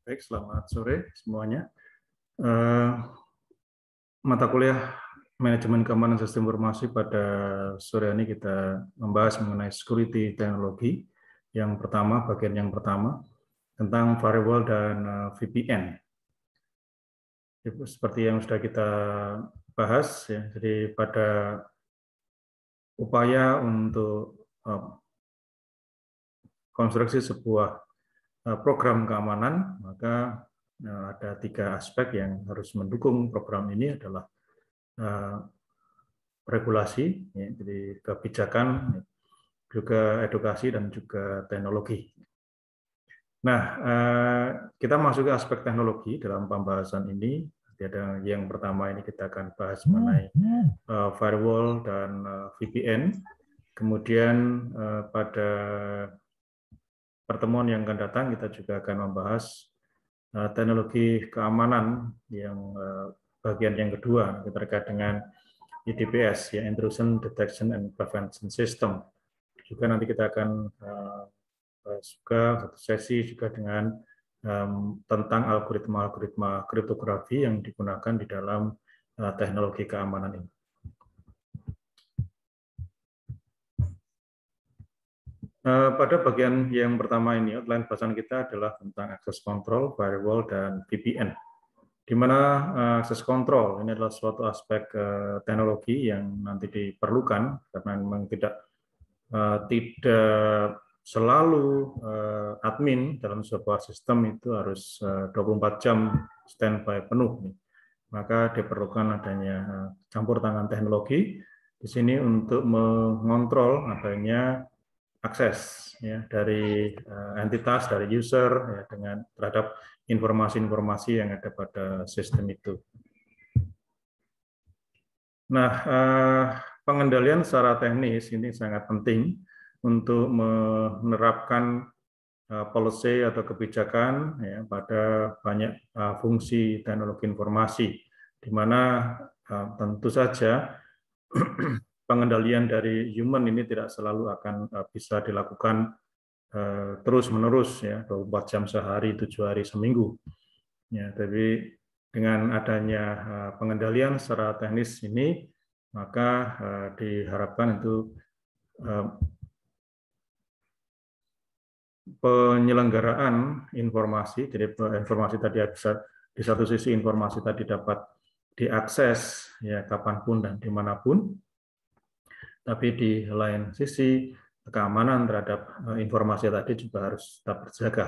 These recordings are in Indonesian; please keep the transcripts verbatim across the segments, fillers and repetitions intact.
Baik, selamat sore semuanya. Uh, mata kuliah Manajemen Keamanan Sistem Informasi pada sore ini kita membahas mengenai security teknologi. Yang pertama, bagian yang pertama, tentang firewall dan uh, V P N. Seperti yang sudah kita bahas, ya, jadi pada upaya untuk uh, konstruksi sebuah uh, program keamanan, maka uh, ada tiga aspek yang harus mendukung program ini adalah uh, regulasi, ya, jadi kebijakan, juga edukasi dan juga teknologi. Nah, uh, kita masuk ke aspek teknologi dalam pembahasan ini. Ada yang pertama ini kita akan bahas mengenai uh, firewall dan uh, V P N. Kemudian uh, pada pertemuan yang akan datang kita juga akan membahas uh, teknologi keamanan yang uh, bagian yang kedua terkait dengan I D P S, ya, Intrusion Detection and Prevention System. Juga nanti kita akan uh, juga satu sesi juga dengan um, tentang algoritma-algoritma kriptografi yang digunakan di dalam uh, teknologi keamanan ini. Uh, pada bagian yang pertama ini, outline bahasan kita adalah tentang access control, firewall, dan V P N. Di mana uh, access control ini adalah suatu aspek uh, teknologi yang nanti diperlukan karena memang tidak uh, tidak selalu uh, admin dalam sebuah sistem itu harus uh, dua puluh empat jam standby penuh. Maka diperlukan adanya uh, campur tangan teknologi di sini untuk mengontrol adanya akses, ya, dari uh, entitas, dari user, ya, dengan terhadap informasi-informasi yang ada pada sistem itu. Nah, uh, pengendalian secara teknis ini sangat penting untuk menerapkan uh, policy atau kebijakan, ya, pada banyak uh, fungsi teknologi informasi, di mana uh, tentu saja pengendalian dari human ini tidak selalu akan uh, bisa dilakukan uh, terus-menerus, ya, dua puluh empat jam sehari, tujuh hari seminggu. Ya, tapi dengan adanya uh, pengendalian secara teknis ini, maka uh, diharapkan itu uh, penyelenggaraan informasi, jadi informasi tadi bisa di satu sisi informasi tadi dapat diakses, ya, kapanpun dan dimanapun, tapi di lain sisi keamanan terhadap uh, informasi tadi juga harus tetap terjaga.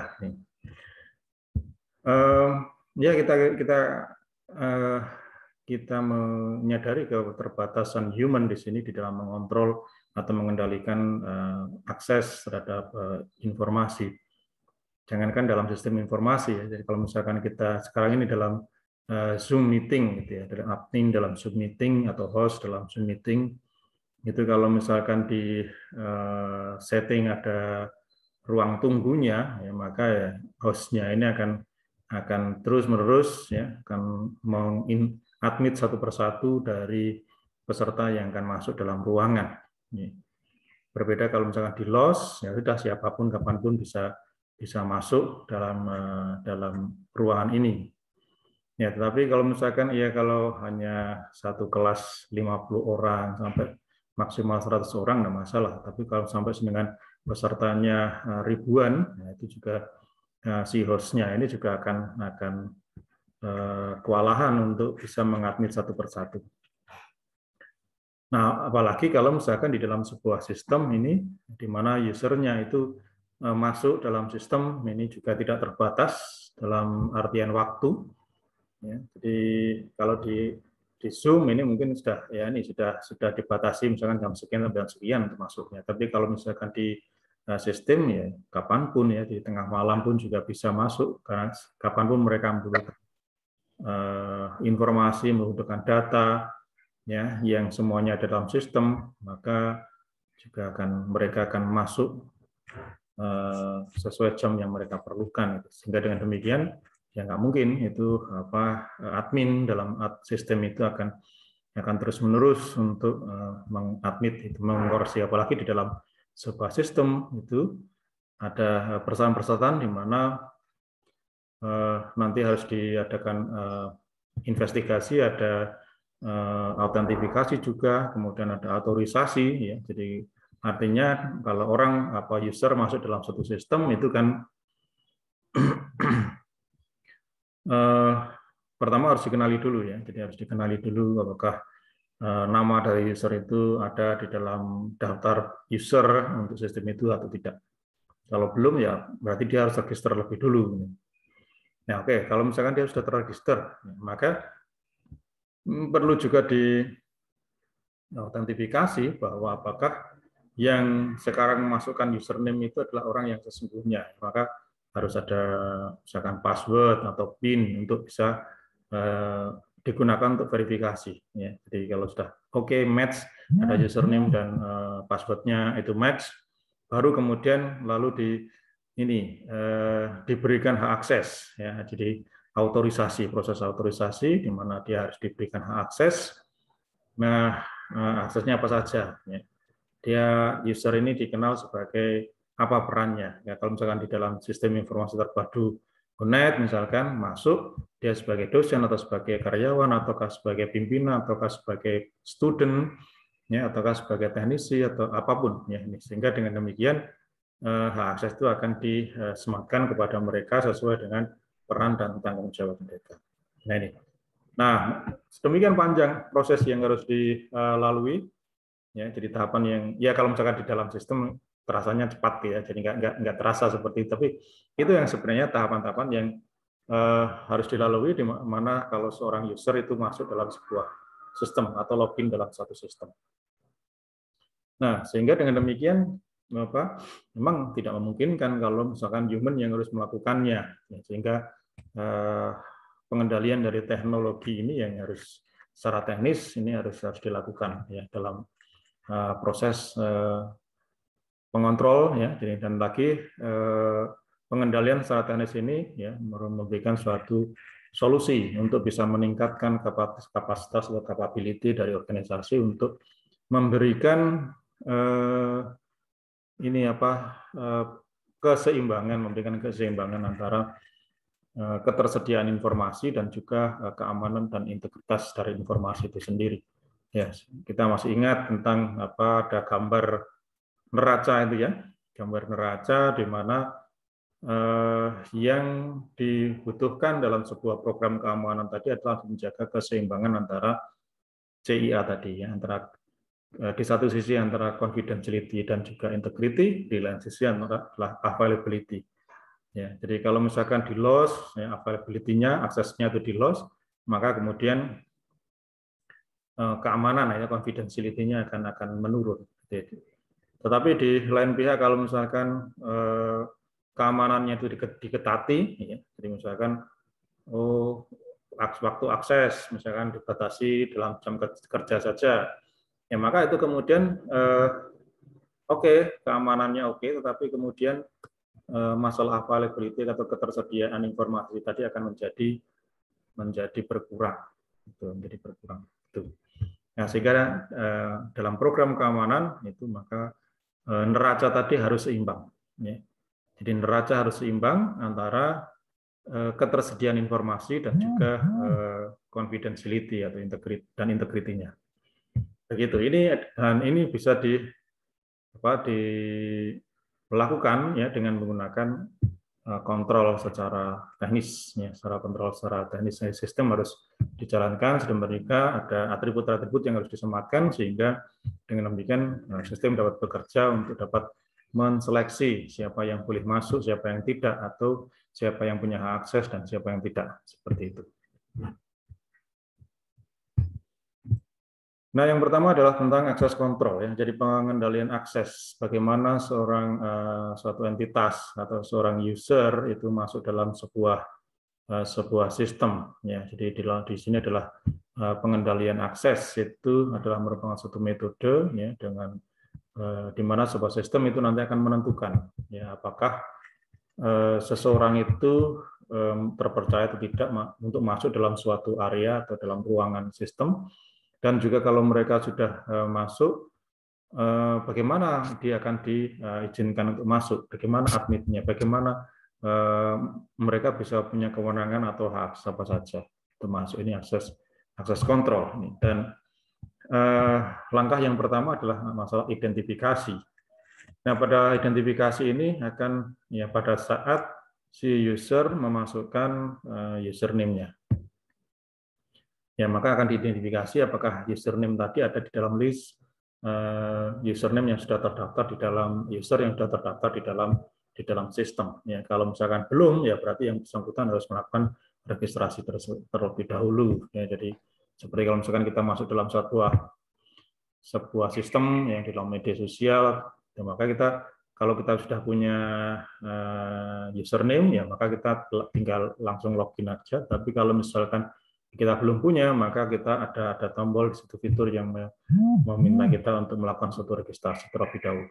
Uh, ya kita kita uh, kita menyadari keterbatasan human di sini di dalam mengontrol atau mengendalikan uh, akses terhadap uh, informasi. Jangankan dalam sistem informasi, ya. Jadi kalau misalkan kita sekarang ini dalam uh, Zoom meeting, gitu ya, dalam admin dalam Zoom meeting atau host dalam Zoom meeting, itu kalau misalkan di uh, setting ada ruang tunggunya, ya, maka ya hostnya ini akan akan terus menerus, ya, akan mengadmit satu persatu dari peserta yang akan masuk dalam ruangan. Berbeda kalau misalkan di lost, ya sudah siapapun kapanpun bisa bisa masuk dalam uh, dalam ruangan ini. Ya, tetapi kalau misalkan ya kalau hanya satu kelas lima puluh orang sampai maksimal seratus orang enggak masalah, tapi kalau sampai dengan pesertanya uh, ribuan, ya itu juga uh, si hostnya ini juga akan akan uh, kewalahan untuk bisa mengadmit satu persatu. Nah, apalagi kalau misalkan di dalam sebuah sistem ini, di mana usernya itu masuk dalam sistem ini juga tidak terbatas dalam artian waktu. Ya, jadi kalau di di Zoom ini mungkin sudah ya ini sudah sudah dibatasi misalkan jam sekian sampai jam sekian untuk masuknya. Tapi kalau misalkan di uh, sistem ya kapanpun, ya di tengah malam pun juga bisa masuk karena kapanpun mereka membutuhkan uh, informasi, membutuhkan data, ya, yang semuanya ada dalam sistem, maka juga akan mereka akan masuk uh, sesuai jam yang mereka perlukan. Sehingga dengan demikian ya nggak mungkin itu apa admin dalam sistem itu akan akan terus menerus untuk uh, mengadmit itu mengkorupsi, apalagi di dalam sebuah sistem itu ada persoalan-persoalan di mana nanti harus diadakan investigasi, ada autentifikasi juga, kemudian ada otorisasi, ya. Jadi artinya kalau orang apa user masuk dalam satu sistem itu kan eh, pertama harus dikenali dulu, ya. Jadi harus dikenali dulu apakah eh, nama dari user itu ada di dalam daftar user untuk sistem itu atau tidak. Kalau belum, ya berarti dia harus register lebih dulu. Nah, oke, okay. Kalau misalkan dia sudah terregister, maka perlu juga di autentifikasi bahwa apakah yang sekarang memasukkan username itu adalah orang yang sesungguhnya. Maka harus ada misalkan password atau PIN untuk bisa eh, digunakan untuk verifikasi. Ya. Jadi kalau sudah oke okay, match, ada username dan eh, passwordnya itu match, baru kemudian lalu di ini eh, diberikan hak akses. Ya. Jadi autorisasi, proses autorisasi di mana dia harus diberikan hak akses. Nah, aksesnya apa saja? Ya. Dia user ini dikenal sebagai apa perannya? Ya, kalau misalkan di dalam sistem informasi terpadu U N E D misalkan masuk dia sebagai dosen atau sebagai karyawan ataukah sebagai pimpinan ataukah sebagai student, ya, ataukah sebagai teknisi atau apapun, ya. Sehingga dengan demikian hak akses itu akan disematkan kepada mereka sesuai dengan peran dan tanggung jawab mereka. Nah ini. Nah, sedemikian panjang proses yang harus dilalui, ya. Jadi tahapan yang, ya kalau misalkan di dalam sistem terasanya cepat, ya, jadi nggak nggak nggak terasa seperti itu. Tapi itu yang sebenarnya tahapan-tahapan yang uh, harus dilalui di mana kalau seorang user itu masuk dalam sebuah sistem atau login dalam satu sistem. Nah, sehingga dengan demikian apa memang tidak memungkinkan kalau misalkan human yang harus melakukannya, ya, sehingga eh, pengendalian dari teknologi ini yang harus secara teknis ini harus harus dilakukan, ya, dalam eh, proses eh, pengontrol, ya. Jadi, dan lagi eh, pengendalian secara teknis ini, ya, memberikan suatu solusi untuk bisa meningkatkan kapasitas atau capability dari organisasi untuk memberikan eh, ini apa eh, keseimbangan, memberikan keseimbangan antara eh, ketersediaan informasi dan juga eh, keamanan dan integritas dari informasi itu sendiri. Ya, kita masih ingat tentang apa ada gambar neraca itu, ya, gambar neraca di mana eh, yang dibutuhkan dalam sebuah program keamanan tadi adalah menjaga keseimbangan antara C I A tadi, ya, antara di satu sisi antara confidentiality dan juga integrity, di lain sisi adalah availability. Ya, jadi kalau misalkan di loss, ya, availability-nya, aksesnya itu di loss, maka kemudian eh, keamanan, ya, confidentiality-nya akan akan menurun. Jadi, tetapi di lain pihak kalau misalkan eh, keamanannya itu diketati, ya, jadi misalkan oh waktu akses misalkan dibatasi dalam jam kerja saja, ya maka itu kemudian eh, oke okay, keamanannya oke, okay, tetapi kemudian eh, masalah availability atau ketersediaan informasi tadi akan menjadi menjadi berkurang, itu menjadi berkurang. Itu. Nah, sehingga eh, dalam program keamanan itu maka eh, neraca tadi harus seimbang. Ya. Jadi neraca harus seimbang antara eh, ketersediaan informasi dan juga eh, confidentiality atau integrit dan integritinya. Begitu. Ini dan ini bisa di apa dilakukan, ya, dengan menggunakan uh, kontrol secara teknis, ya, secara kontrol secara teknis. Sistem harus dijalankan sedemikian ada atribut-atribut yang harus disematkan sehingga dengan demikian uh, sistem dapat bekerja untuk dapat menseleksi siapa yang boleh masuk, siapa yang tidak, atau siapa yang punya hak akses dan siapa yang tidak, seperti itu. Nah, yang pertama adalah tentang akses kontrol, ya. Jadi pengendalian akses, bagaimana seorang uh, suatu entitas atau seorang user itu masuk dalam sebuah uh, sebuah sistem, ya. Jadi di, di sini adalah uh, pengendalian akses itu adalah merupakan suatu metode, ya, dengan uh, di mana sebuah sistem itu nanti akan menentukan, ya, apakah uh, seseorang itu um, terpercaya atau tidak ma untuk masuk dalam suatu area atau dalam ruangan sistem. Dan juga kalau mereka sudah uh, masuk, uh, bagaimana dia akan diizinkan untuk masuk, bagaimana admitnya, bagaimana eh, mereka bisa punya kewenangan atau hak apa saja, termasuk ini akses akses kontrol. Dan eh, langkah yang pertama adalah masalah identifikasi. Nah, pada identifikasi ini akan ya pada saat si user memasukkan uh, username-nya. Ya, maka akan diidentifikasi apakah username tadi ada di dalam list uh, username yang sudah terdaftar di dalam user yang sudah terdaftar di dalam di dalam sistem. Ya, kalau misalkan belum, ya berarti yang bersangkutan harus melakukan registrasi terlebih dahulu. Ya, jadi seperti kalau misalkan kita masuk dalam sebuah sebuah sistem yang di dalam media sosial, ya maka kita kalau kita sudah punya uh, username, ya maka kita tinggal langsung login aja. Tapi kalau misalkan kita belum punya, maka kita ada ada tombol di situ fitur yang meminta kita untuk melakukan suatu registrasi terlebih dahulu.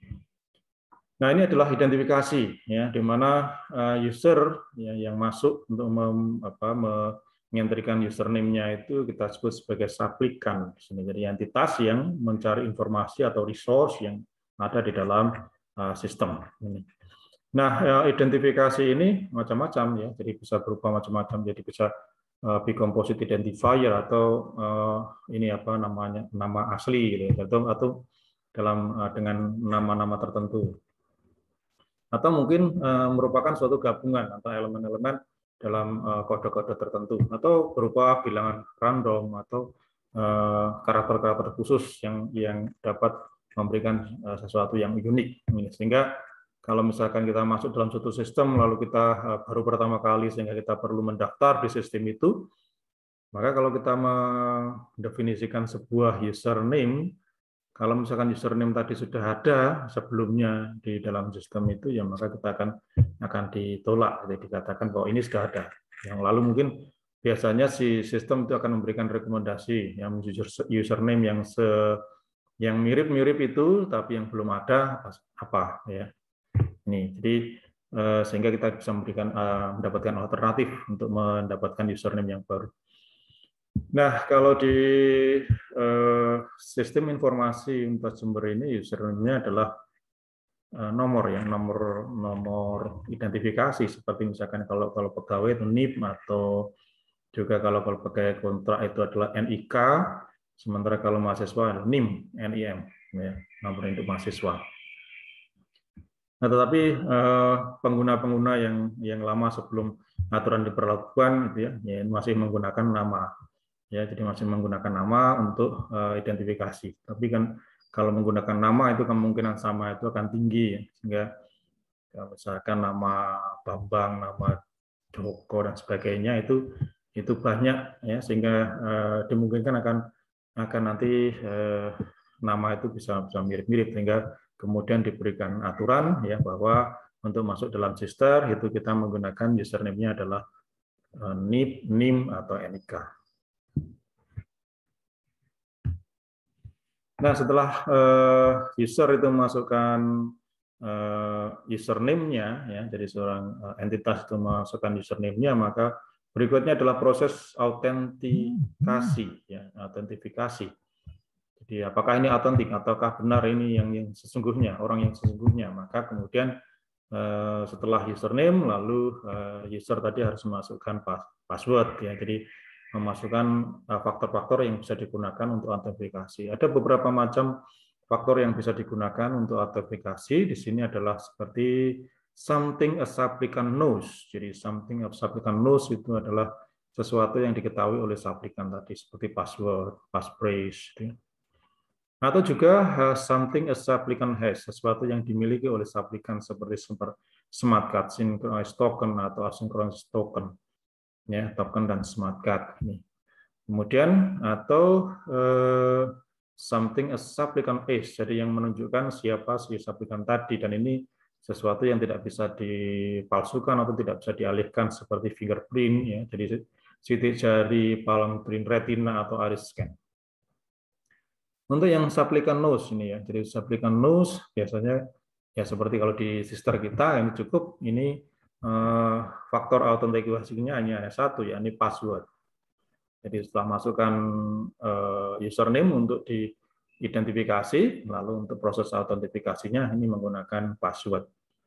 Nah, ini adalah identifikasi, ya, di mana uh, user ya, yang masuk untuk mem, apa, mengentrikan username-nya itu kita sebut sebagai suplikan. Jadi entitas yang mencari informasi atau resource yang ada di dalam uh, sistem. Nah, identifikasi ini macam-macam ya, jadi bisa berupa macam-macam. Jadi bisa uh, be composite identifier atau uh, ini apa namanya nama asli, gitu, atau atau dalam uh, dengan nama-nama tertentu. Atau mungkin uh, merupakan suatu gabungan atau elemen-elemen dalam kode-kode uh, tertentu, atau berupa bilangan random atau karakter-karakter uh, khusus yang yang dapat memberikan uh, sesuatu yang unik. Sehingga kalau misalkan kita masuk dalam suatu sistem lalu kita uh, baru pertama kali sehingga kita perlu mendaftar di sistem itu, maka kalau kita mendefinisikan sebuah username, kalau misalkan username tadi sudah ada sebelumnya di dalam sistem itu, ya maka kita akan akan ditolak, jadi dikatakan bahwa ini sudah ada. Yang lalu mungkin biasanya si sistem itu akan memberikan rekomendasi yang username yang se yang mirip-mirip itu, tapi yang belum ada apa ya. Ini jadi sehingga kita bisa memberikan mendapatkan alternatif untuk mendapatkan username yang baru. Nah, kalau di eh, sistem informasi empat sumber ini, username-nya adalah eh, nomor yang nomor nomor identifikasi, seperti misalkan kalau kalau pegawai itu N I P, atau juga kalau kalau pegawai kontrak itu adalah N I K, sementara kalau mahasiswa adalah N I M, N I M, ya, nomor induk mahasiswa. Nah, tetapi pengguna-pengguna eh, yang yang lama sebelum aturan diberlakukan, gitu ya, ya, masih menggunakan nama. Ya, jadi masih menggunakan nama untuk uh, identifikasi. Tapi kan kalau menggunakan nama itu kemungkinan sama itu akan tinggi, ya. Sehingga kalau misalkan nama Bambang, nama Joko dan sebagainya itu itu banyak, ya, sehingga uh, dimungkinkan akan akan nanti uh, nama itu bisa bisa mirip-mirip, sehingga kemudian diberikan aturan ya bahwa untuk masuk dalam register itu kita menggunakan username-nya adalah uh, N I P, N I M atau N I K. Nah, setelah uh, user itu memasukkan uh, username-nya, ya, jadi seorang uh, entitas itu memasukkan username-nya, maka berikutnya adalah proses autentikasi, ya, autentifikasi. Jadi apakah ini autentik ataukah benar ini yang, yang sesungguhnya, orang yang sesungguhnya, maka kemudian uh, setelah username, lalu uh, user tadi harus memasukkan pas password, ya, jadi memasukkan faktor-faktor yang bisa digunakan untuk autentikasi. Ada beberapa macam faktor yang bisa digunakan untuk autentikasi. Di sini adalah seperti something a supplicant knows. Jadi something a supplicant knows itu adalah sesuatu yang diketahui oleh supplikan tadi, seperti password, passphrase. Atau juga something a supplicant has, sesuatu yang dimiliki oleh supplikan seperti smart card, synchronized token atau asynchronous token. Ya, token dan smart card ini. Kemudian atau eh, something a supplicant is, jadi yang menunjukkan siapa si supplikan tadi, dan ini sesuatu yang tidak bisa dipalsukan atau tidak bisa dialihkan seperti fingerprint, ya, jadi sidik jari, palm print retina atau iris scan. Untuk yang supplicant knows ini, ya, jadi supplicant knows biasanya ya seperti kalau di sister kita yang cukup ini Uh, faktor autentikasinya hanya ada satu, yakni password. Jadi setelah masukkan uh, username untuk diidentifikasi, lalu untuk proses autentifikasinya ini menggunakan password.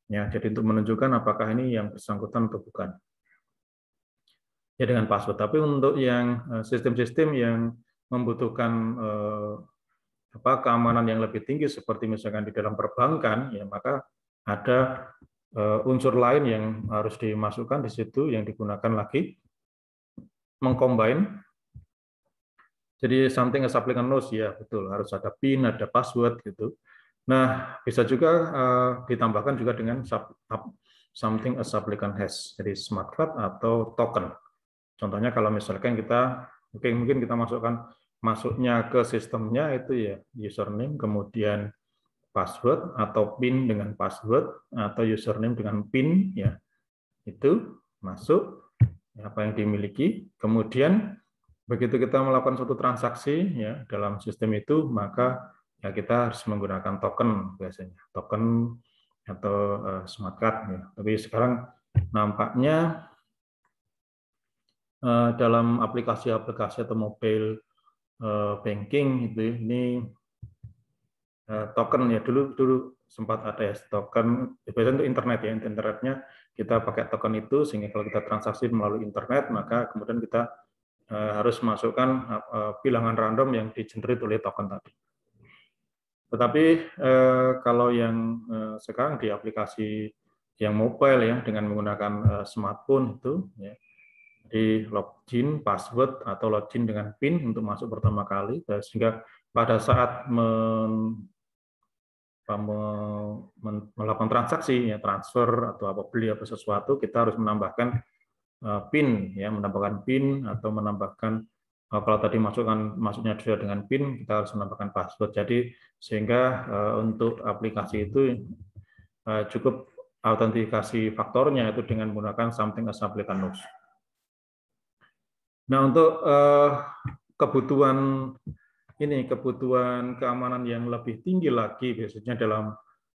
Ya, jadi untuk menunjukkan apakah ini yang bersangkutan atau bukan. Ya dengan password. Tapi untuk yang sistem-sistem yang membutuhkan eh, apa keamanan yang lebih tinggi seperti misalkan di dalam perbankan, ya maka ada uh, unsur lain yang harus dimasukkan di situ yang digunakan lagi mengcombine. Jadi something as applicant knows, ya betul, harus ada PIN, ada password gitu. Nah, bisa juga uh, ditambahkan juga dengan sub, something as applicant has, jadi smart card atau token. Contohnya kalau misalkan kita mungkin mungkin kita masukkan masuknya ke sistemnya itu ya username kemudian password atau PIN dengan password atau username dengan PIN ya itu masuk apa yang dimiliki. Kemudian begitu kita melakukan suatu transaksi ya dalam sistem itu maka ya kita harus menggunakan token biasanya token atau uh, smart card ya. Tapi sekarang nampaknya uh, dalam aplikasi-aplikasi atau mobile uh, banking itu ini uh, token ya dulu dulu sempat ada ya token biasanya untuk internet ya internetnya kita pakai token itu sehingga kalau kita transaksi melalui internet maka kemudian kita uh, harus masukkan uh, bilangan random yang di-generate oleh token tadi. Tetapi uh, kalau yang uh, sekarang di aplikasi yang mobile ya dengan menggunakan uh, smartphone itu ya di login password atau login dengan PIN untuk masuk pertama kali sehingga pada saat men melakukan transaksi ya transfer atau apa beli apa sesuatu kita harus menambahkan uh, PIN ya menambahkan PIN atau menambahkan uh, kalau tadi masukkan masuknya sudah dengan PIN kita harus menambahkan password jadi sehingga uh, untuk aplikasi itu uh, cukup autentikasi faktornya itu dengan menggunakan something as applicant knows. Nah untuk uh, kebutuhan ini kebutuhan keamanan yang lebih tinggi lagi biasanya dalam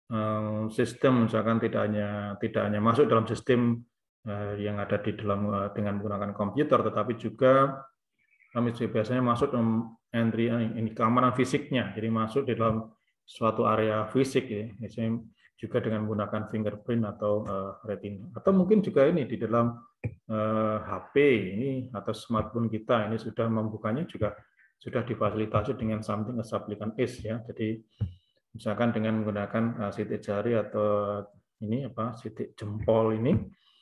sistem misalkan tidak hanya tidak hanya masuk dalam sistem yang ada di dalam dengan menggunakan komputer tetapi juga kami biasanya masuk dalam entry ini keamanan fisiknya jadi masuk di dalam suatu area fisik ya misalnya juga dengan menggunakan fingerprint atau uh, retina atau mungkin juga ini di dalam uh, H P ini atau smartphone kita ini sudah membukanya juga sudah difasilitasi dengan something as applicant is ya jadi misalkan dengan menggunakan uh, sidik jari atau ini apa sidik jempol ini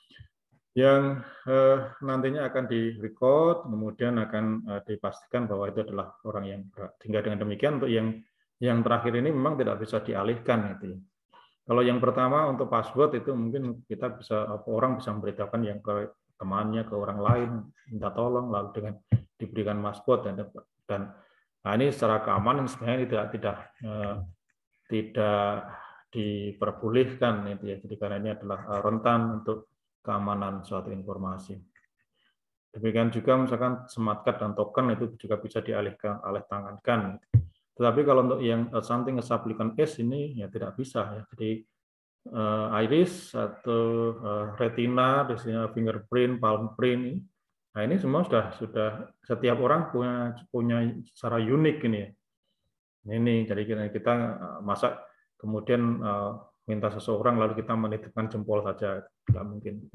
yang uh, nantinya akan direcord kemudian akan uh, dipastikan bahwa itu adalah orang yang berat. Sehingga dengan demikian untuk yang yang terakhir ini memang tidak bisa dialihkan itu. Kalau yang pertama untuk password itu mungkin kita bisa orang bisa memberitahukan yang ke temannya ke orang lain minta tolong lalu dengan diberikan password dan dan nah ini secara keamanan sebenarnya tidak tidak uh, tidak diperbolehkan itu ya. Jadi karena ini adalah rentan untuk keamanan suatu informasi. Demikian juga misalkan smart card dan token itu juga bisa dialihkan alih tangankan. Tetapi kalau untuk yang something as applicant is ini ya tidak bisa ya. Jadi uh, iris atau uh, retina, fingerprint, palm print, nah ini semua sudah sudah setiap orang punya punya secara unik ini ya. Ini jadi kita, kita masa kemudian uh, minta seseorang lalu kita menitipkan jempol saja tidak mungkin.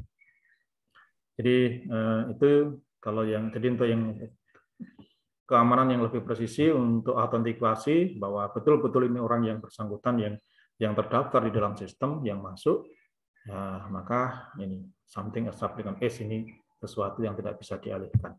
Jadi uh, itu kalau yang jadi untuk yang keamanan yang lebih presisi untuk autentikasi bahwa betul-betul ini orang yang bersangkutan yang yang terdaftar di dalam sistem yang masuk, ya, maka ini something as applicant is ini sesuatu yang tidak bisa dialihkan.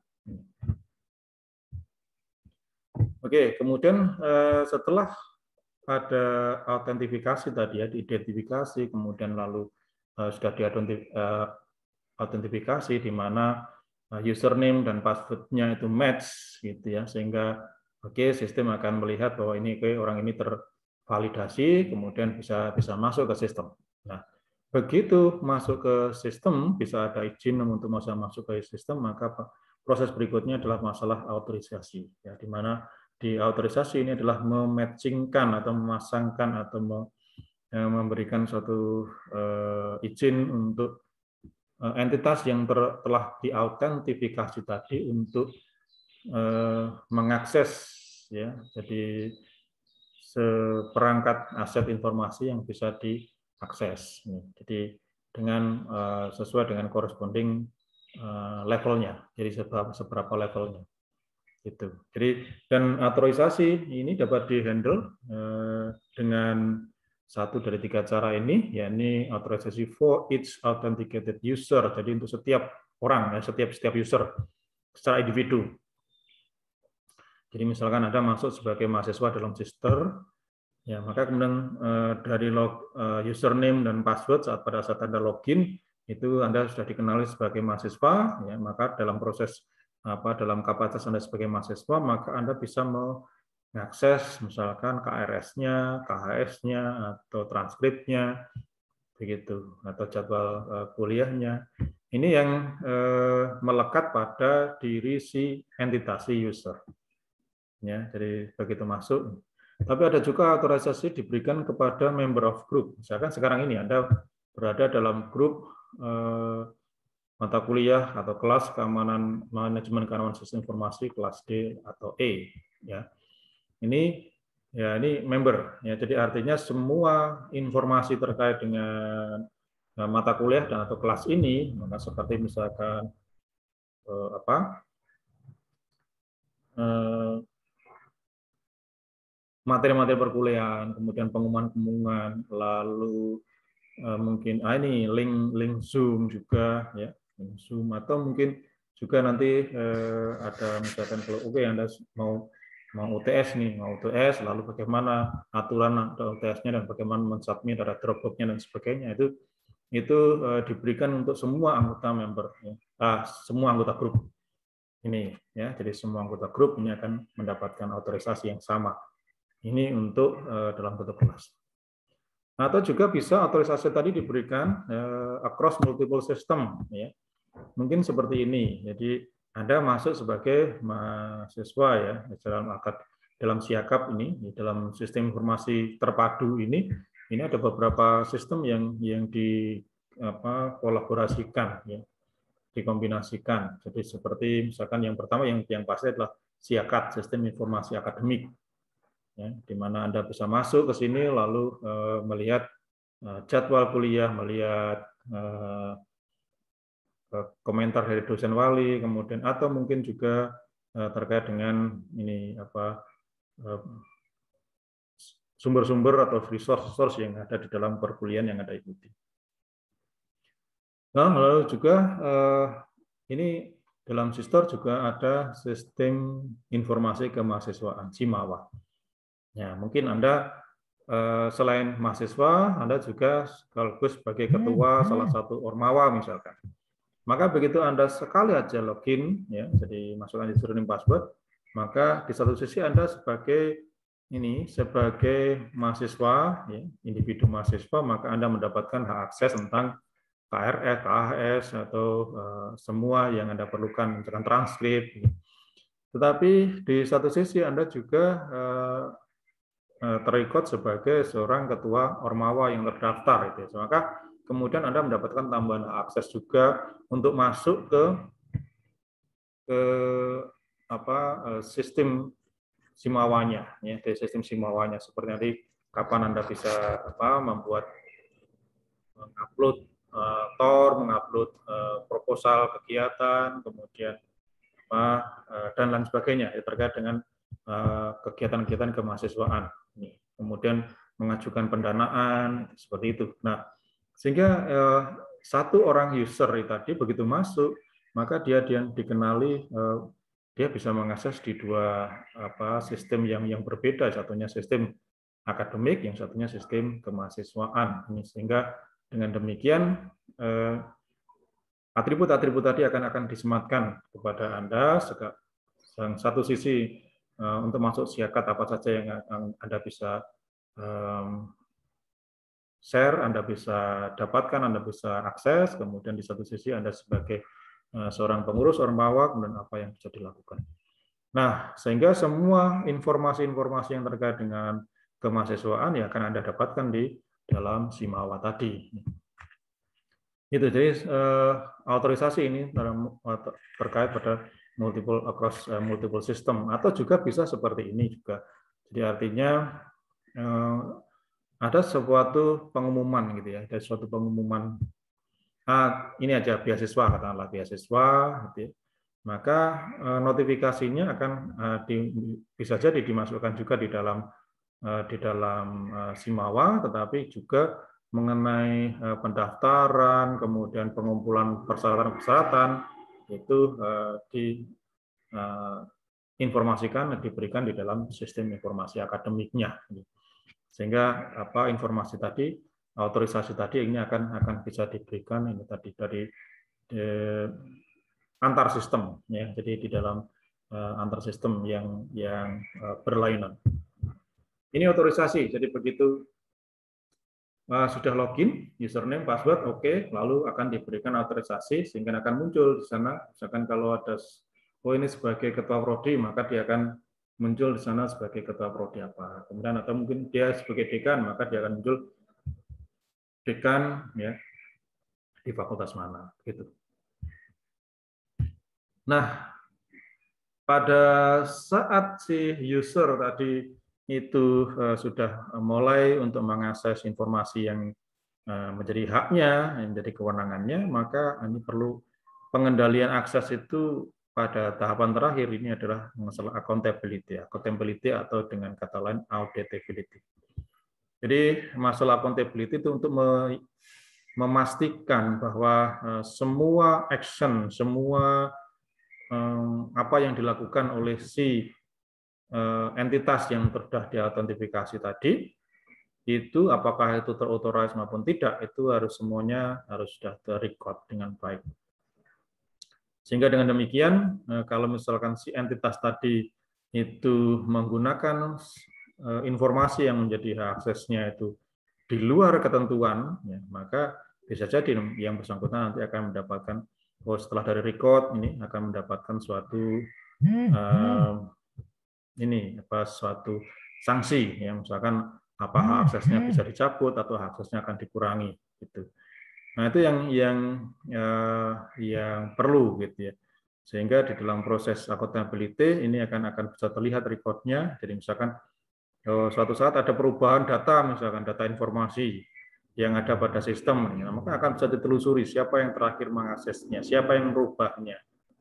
Oke, kemudian setelah ada autentifikasi tadi ya, diidentifikasi, kemudian lalu sudah diautentifikasi di mana username dan password-nya itu match gitu ya, sehingga oke okay, sistem akan melihat bahwa ini okay, orang ini tervalidasi, kemudian bisa bisa masuk ke sistem. Nah, begitu masuk ke sistem bisa ada izin untuk masa masuk ke sistem, maka proses berikutnya adalah masalah autorisasi ya, di mana di autorisasi ini adalah mematchingkan atau memasangkan atau memberikan suatu uh, izin untuk uh, entitas yang ter, telah diautentifikasi tadi untuk uh, mengakses ya jadi seperangkat aset informasi yang bisa di akses. Jadi dengan uh, sesuai dengan corresponding uh, levelnya. Jadi seberapa, seberapa levelnya. Gitu. Jadi dan autorisasi ini dapat dihandle uh, dengan satu dari tiga cara ini, yakni autorisasi for each authenticated user. Jadi untuk setiap orang, ya, setiap setiap user secara individu. Jadi misalkan Anda masuk sebagai mahasiswa dalam Sister, ya maka kemudian eh, dari log, eh, username dan password saat pada saat Anda login itu Anda sudah dikenali sebagai mahasiswa, ya maka dalam proses apa dalam kapasitas Anda sebagai mahasiswa maka Anda bisa mengakses misalkan K R S-nya, K H S-nya atau transkripnya, begitu atau jadwal eh, kuliahnya. Ini yang eh, melekat pada diri si entitas si user. Ya, jadi begitu masuk. Tapi ada juga autorisasi diberikan kepada member of group. Misalkan sekarang ini Anda berada dalam grup eh, mata kuliah atau kelas keamanan manajemen keamanan sistem informasi kelas D atau E. Ya, ini ya ini member. Ya, jadi artinya semua informasi terkait dengan mata kuliah dan atau kelas ini, maka seperti misalkan eh, apa? Eh, materi-materi perkuliahan, kemudian pengumuman-pengumuman, lalu uh, mungkin ah ini link link Zoom juga ya, link Zoom atau mungkin juga nanti uh, ada misalkan kalau oke okay, Anda mau mau U T S nih, mau U T S lalu bagaimana aturan U T S-nya dan bagaimana mensubmit ada Dropbox-nya dan sebagainya itu itu uh, diberikan untuk semua anggota member ya. Ah, semua anggota grup ini ya. Jadi semua anggota grup ini akan mendapatkan autorisasi yang sama. Ini untuk uh, dalam bentuk kelas. Atau juga bisa autorisasi tadi diberikan uh, across multiple system, ya. Mungkin seperti ini. Jadi Anda masuk sebagai mahasiswa ya dalam akad dalam siakap ini, dalam sistem informasi terpadu ini, ini ada beberapa sistem yang yang di apa kolaborasikan, ya, dikombinasikan. Jadi seperti misalkan yang pertama yang yang pasti adalah siakat, sistem informasi akademik. Ya, di mana Anda bisa masuk ke sini lalu uh, melihat uh, jadwal kuliah, melihat uh, komentar dari dosen wali, kemudian atau mungkin juga uh, terkait dengan ini apa sumber-sumber uh, atau resource-resource yang ada di dalam perkuliahan yang Anda ikuti. Nah, lalu juga uh, ini dalam Sister juga ada sistem informasi kemahasiswaan Simawa. Ya, mungkin Anda eh, selain mahasiswa, Anda juga sekaligus sebagai ketua salah satu ormawa misalkan. Maka begitu Anda sekali aja login, ya, jadi masukkan username password, maka di satu sisi Anda sebagai ini sebagai mahasiswa, ya, individu mahasiswa, maka Anda mendapatkan hak akses tentang K R S, K H S atau eh, semua yang Anda perlukan, misalkan transkrip. Tetapi di satu sisi Anda juga eh, terikut sebagai seorang ketua ormawa yang terdaftar itu. Maka kemudian Anda mendapatkan tambahan akses juga untuk masuk ke ke apa sistem simawanya ya, dari sistem simawanya seperti nanti kapan Anda bisa apa membuat mengupload uh, T O R, mengupload uh, proposal kegiatan, kemudian apa uh, dan lain sebagainya ya, terkait dengan kegiatan-kegiatan uh, kemahasiswaan. Kemudian mengajukan pendanaan seperti itu. Nah, sehingga eh, satu orang user tadi begitu masuk, maka dia dia dikenali eh, dia bisa mengakses di dua apa sistem yang yang berbeda, satunya sistem akademik, yang satunya sistem kemahasiswaan. Ini sehingga dengan demikian eh, atribut-atribut tadi akan akan disematkan kepada Anda. Yang satu sisi Uh, untuk masuk siakat apa saja yang, yang Anda bisa um, share, Anda bisa dapatkan, Anda bisa akses, kemudian di satu sisi Anda sebagai uh, seorang pengurus ormawa, kemudian apa yang bisa dilakukan. Nah, sehingga semua informasi-informasi yang terkait dengan kemahasiswaan ya akan Anda dapatkan di dalam Simawa tadi. Itu jadi uh, autorisasi ini terkait pada multiple across uh, multiple system atau juga bisa seperti ini juga. Jadi artinya uh, ada suatu pengumuman gitu ya, ada suatu pengumuman, ah, ini aja beasiswa, katakanlah beasiswa, gitu ya. Maka eh, notifikasinya akan eh, di, bisa jadi dimasukkan juga di dalam eh, di dalam eh, Simawa, tetapi juga mengenai eh, pendaftaran, kemudian pengumpulan persyaratan-persyaratan itu eh, di eh, informasikan, diberikan di dalam sistem informasi akademiknya, sehingga apa informasi tadi, autorisasi tadi ini akan akan bisa diberikan ini tadi dari eh, antar sistem, ya, jadi di dalam eh, antar sistem yang yang eh, berlainan. Ini autorisasi, jadi begitu uh, sudah login, username, password, oke, okay, lalu akan diberikan autorisasi sehingga akan muncul di sana, misalkan kalau ada, oh ini sebagai ketua prodi, maka dia akan muncul di sana sebagai ketua prodi apa. Kemudian atau mungkin dia sebagai dekan, maka dia akan muncul dekan ya di fakultas mana, gitu. Nah, pada saat si user tadi itu uh, sudah mulai untuk mengakses informasi yang uh, menjadi haknya, yang menjadi kewenangannya, maka ini perlu pengendalian akses itu pada tahapan terakhir ini adalah masalah accountability, accountability atau dengan kata lain auditability. Jadi masalah accountability itu untuk memastikan bahwa uh, semua action, semua apa yang dilakukan oleh si entitas yang sudah diautentifikasi tadi, itu apakah itu terauthorize maupun tidak, itu harus semuanya harus sudah terrecord dengan baik. Sehingga dengan demikian, kalau misalkan si entitas tadi itu menggunakan informasi yang menjadi hak aksesnya itu di luar ketentuan, ya, maka bisa jadi yang bersangkutan nanti akan mendapatkan, oh, setelah dari record ini akan mendapatkan suatu uh, ini apa suatu sanksi, yang misalkan apa hak aksesnya bisa dicabut atau hak aksesnya akan dikurangi gitu. Nah, itu yang yang uh, yang perlu gitu ya. Sehingga di dalam proses accountability ini akan akan bisa terlihat recordnya. Jadi misalkan oh, suatu saat ada perubahan data, misalkan data informasi yang ada pada sistem, ya, maka akan bisa ditelusuri siapa yang terakhir mengaksesnya, siapa yang merubahnya.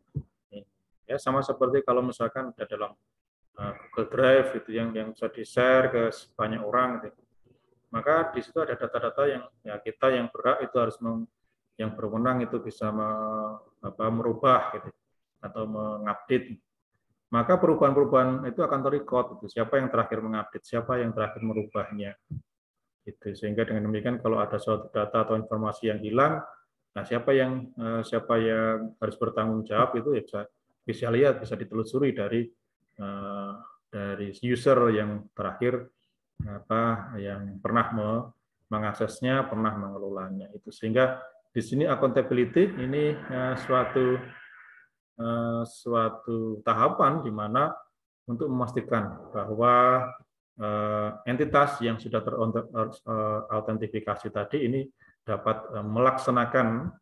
Ya, sama seperti kalau misalkan ada dalam uh, Google Drive itu yang yang bisa di-share ke banyak orang, gitu. Maka di situ ada data-data yang ya kita yang berhak itu harus meng, yang berwenang itu bisa me, apa, merubah gitu, atau mengupdate. Maka perubahan-perubahan itu akan terrecord, itu siapa yang terakhir mengupdate, siapa yang terakhir merubahnya. Gitu. Sehingga dengan demikian kalau ada suatu data atau informasi yang hilang, nah siapa yang siapa yang harus bertanggung jawab itu ya bisa bisa lihat, bisa ditelusuri dari dari user yang terakhir apa yang pernah mengaksesnya, pernah mengelolanya itu. Sehingga di sini accountability ini suatu suatu tahapan di mana untuk memastikan bahwa entitas yang sudah terauthentifikasi tadi ini dapat melaksanakan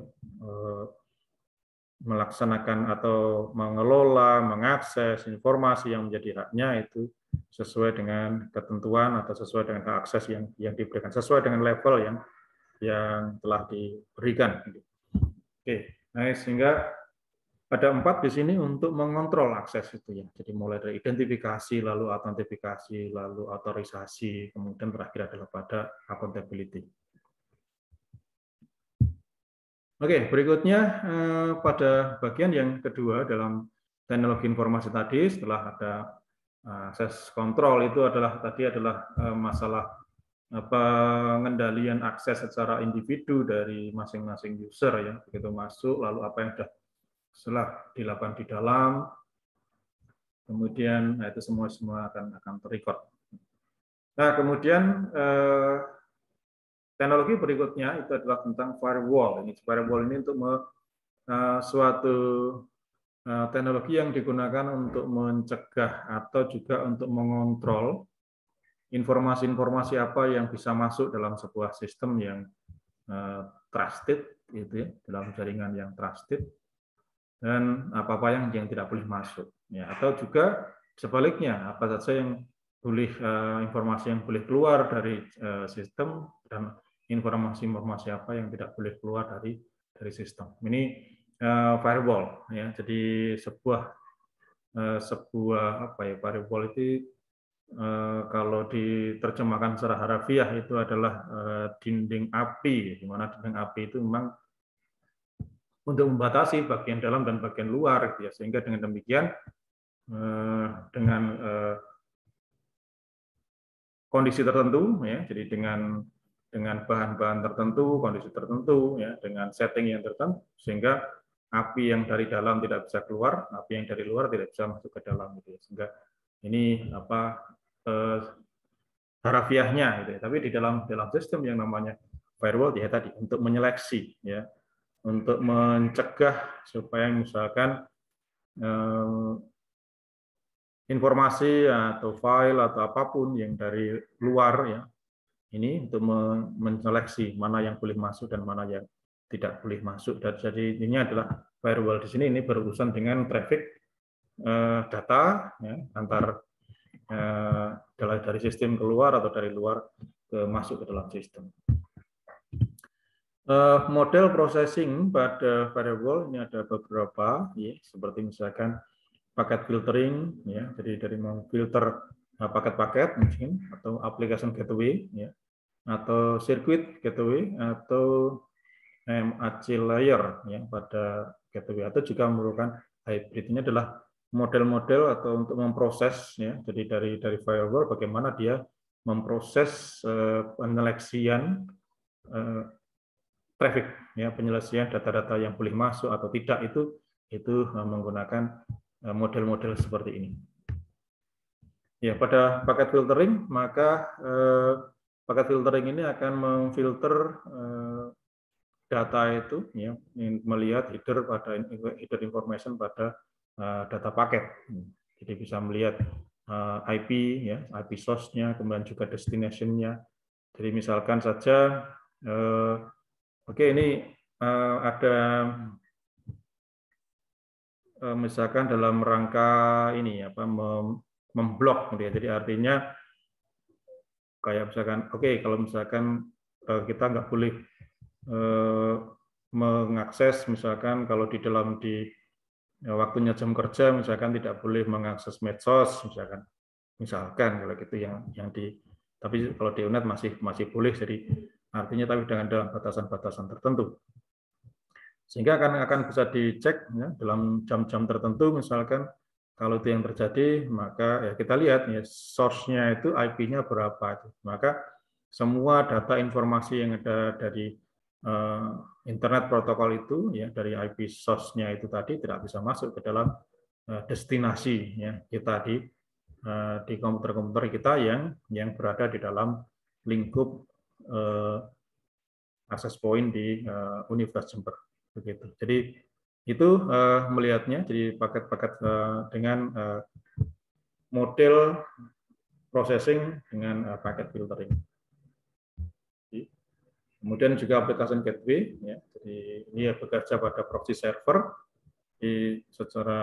melaksanakan atau mengelola, mengakses informasi yang menjadi haknya itu sesuai dengan ketentuan atau sesuai dengan hak akses yang yang diberikan, sesuai dengan level yang yang telah diberikan. Oke, nah sehingga ada empat di sini untuk mengontrol akses itu ya. Jadi mulai dari identifikasi, lalu autentifikasi, lalu otorisasi, kemudian terakhir adalah pada accountability. Oke, berikutnya eh, pada bagian yang kedua dalam teknologi informasi tadi, setelah ada akses kontrol itu adalah tadi adalah eh, masalah pengendalian akses secara individu dari masing-masing user ya, begitu masuk, lalu apa yang sudah setelah dilakukan di dalam, kemudian nah itu semua semua akan akan terrecord. Nah kemudian eh, teknologi berikutnya itu adalah tentang firewall. Ini firewall ini untuk me, eh, suatu eh, teknologi yang digunakan untuk mencegah atau juga untuk mengontrol informasi-informasi apa yang bisa masuk dalam sebuah sistem yang eh, trusted, gitu ya, dalam jaringan yang trusted, dan apa-apa yang yang tidak boleh masuk, ya, atau juga sebaliknya apa saja yang boleh uh, informasi yang boleh keluar dari uh, sistem dan informasi-informasi apa yang tidak boleh keluar dari dari sistem. Ini uh, firewall ya. Jadi sebuah uh, sebuah apa ya firewall itu uh, kalau diterjemahkan secara harafiah itu adalah uh, dinding api, di mana dinding api itu memang untuk membatasi bagian dalam dan bagian luar, ya. Sehingga dengan demikian uh, dengan uh, kondisi tertentu, ya, jadi dengan dengan bahan-bahan tertentu, kondisi tertentu, ya, dengan setting yang tertentu, sehingga api yang dari dalam tidak bisa keluar, api yang dari luar tidak bisa masuk ke dalam, gitu ya. Sehingga ini apa eh, harafiahnya, gitu ya. Tapi di dalam dalam sistem yang namanya firewall, ya tadi untuk menyeleksi, ya, untuk mencegah supaya misalkan eh, informasi atau file atau apapun yang dari luar, ya, ini untuk menseleksi mana yang boleh masuk dan mana yang tidak boleh masuk. Dan jadi ini adalah firewall di sini ini berurusan dengan traffic eh, data, ya, antar eh, dari sistem keluar atau dari luar ke masuk ke dalam sistem. Eh, model processing pada firewall ini ada beberapa, ya, seperti misalkan paket filtering, ya, jadi dari memfilter paket-paket mungkin atau application gateway, ya, atau circuit gateway atau M A C layer, ya, pada gateway, atau juga merupakan hybrid. Ini adalah model-model atau untuk memproses, ya, jadi dari dari firewall bagaimana dia memproses eh, penyeleksian eh, traffic, ya, penyelesaian data-data yang boleh masuk atau tidak itu itu menggunakan model-model seperti ini. Ya, pada paket filtering maka eh, paket filtering ini akan memfilter eh, data itu, ya, melihat header pada header information pada uh, data paket. Jadi bisa melihat uh, I P, ya, I P source-nya, kemudian juga destination-nya. Jadi misalkan saja, uh, oke okay, ini uh, ada uh, misalkan dalam rangka ini apa mem memblok, ya. Jadi artinya kayak misalkan, oke okay, kalau misalkan uh, kita nggak boleh mengakses, misalkan kalau di dalam di ya, waktunya jam kerja misalkan tidak boleh mengakses medsos, misalkan misalkan kalau gitu yang yang di tapi kalau di Unet masih masih boleh, jadi artinya tapi dengan dalam batasan-batasan tertentu, sehingga akan akan bisa dicek, ya, dalam jam-jam tertentu misalkan kalau itu yang terjadi maka ya kita lihat, ya, source-nya itu I P-nya berapa, maka semua data informasi yang ada dari uh, internet protokol itu, ya, dari I P source-nya itu tadi tidak bisa masuk ke dalam uh, destinasi, ya, kita di uh, di komputer-komputer kita yang yang berada di dalam lingkup uh, access point di uh, Universitas Jember, begitu. Jadi itu uh, melihatnya, jadi paket-paket uh, dengan uh, model processing dengan uh, paket filtering. Kemudian juga aplikasi gateway, ya, jadi ini ya bekerja pada proxy server, di secara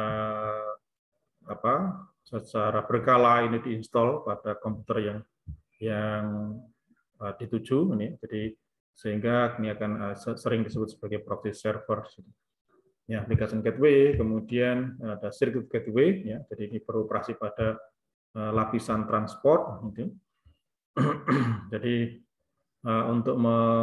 apa, secara berkala ini diinstal pada komputer yang yang uh, dituju, ini, jadi sehingga ini akan uh, sering disebut sebagai proxy server. Ya, aplikasi gateway, kemudian ada circuit gateway, ya, jadi ini beroperasi pada uh, lapisan transport, gitu. Jadi uh, untuk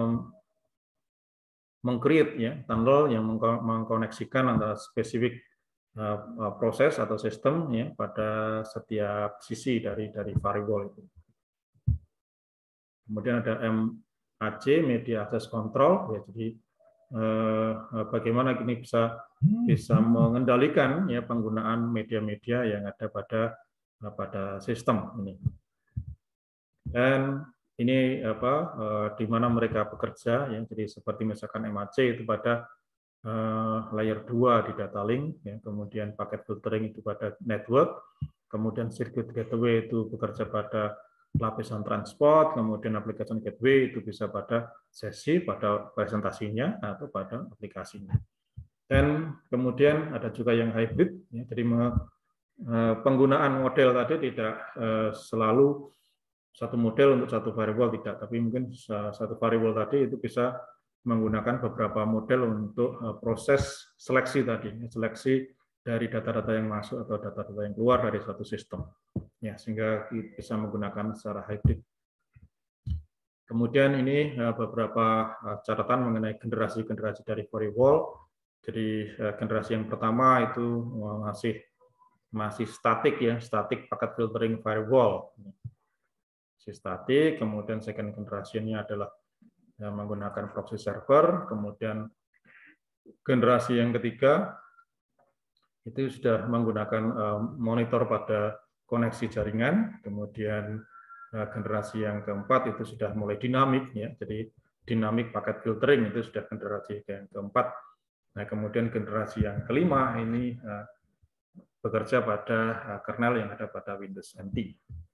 meng-create, ya, tunnel yang mengkoneksikan antara spesifik uh, proses atau sistem, ya, pada setiap sisi dari dari firewall itu. Kemudian ada M A C, Media Access Control, ya, jadi eh, bagaimana ini bisa bisa mengendalikan, ya, penggunaan media-media yang ada pada pada sistem ini. Dan ini apa eh, di mana mereka bekerja, ya, jadi seperti misalkan M A C itu pada eh, layer dua di data link, ya, kemudian paket filtering itu pada network, kemudian circuit gateway itu bekerja pada lapisan transport, kemudian aplikasi gateway itu bisa pada sesi, pada presentasinya atau pada aplikasinya. Dan kemudian ada juga yang hybrid, ya, jadi penggunaan model tadi tidak selalu satu model untuk satu variabel, tidak, tapi mungkin satu variabel tadi itu bisa menggunakan beberapa model untuk proses seleksi tadi, seleksi dari data-data yang masuk atau data-data yang keluar dari satu sistem, ya, sehingga bisa menggunakan secara hybrid. Kemudian ini beberapa catatan mengenai generasi-generasi dari variabel. Jadi generasi yang pertama itu masih masih statik, ya, static packet filtering variable. Statik, kemudian second generation-nya adalah yang menggunakan proxy server, kemudian generasi yang ketiga itu sudah menggunakan monitor pada koneksi jaringan, kemudian generasi yang keempat itu sudah mulai dinamik, ya, jadi dynamic packet filtering itu sudah generasi yang keempat. Nah, kemudian generasi yang kelima ini bekerja pada kernel yang ada pada Windows N T.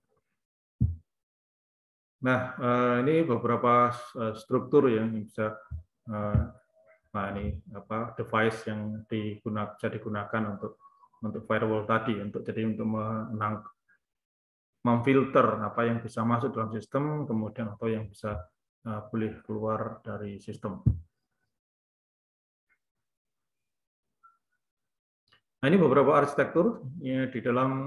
Nah, ini beberapa struktur yang bisa, nah ini apa device yang digunakan, bisa digunakan untuk untuk firewall tadi, untuk jadi untuk menang, memfilter apa yang bisa masuk dalam sistem, kemudian atau yang bisa boleh keluar dari sistem. Nah, ini beberapa arsitektur ya, di dalam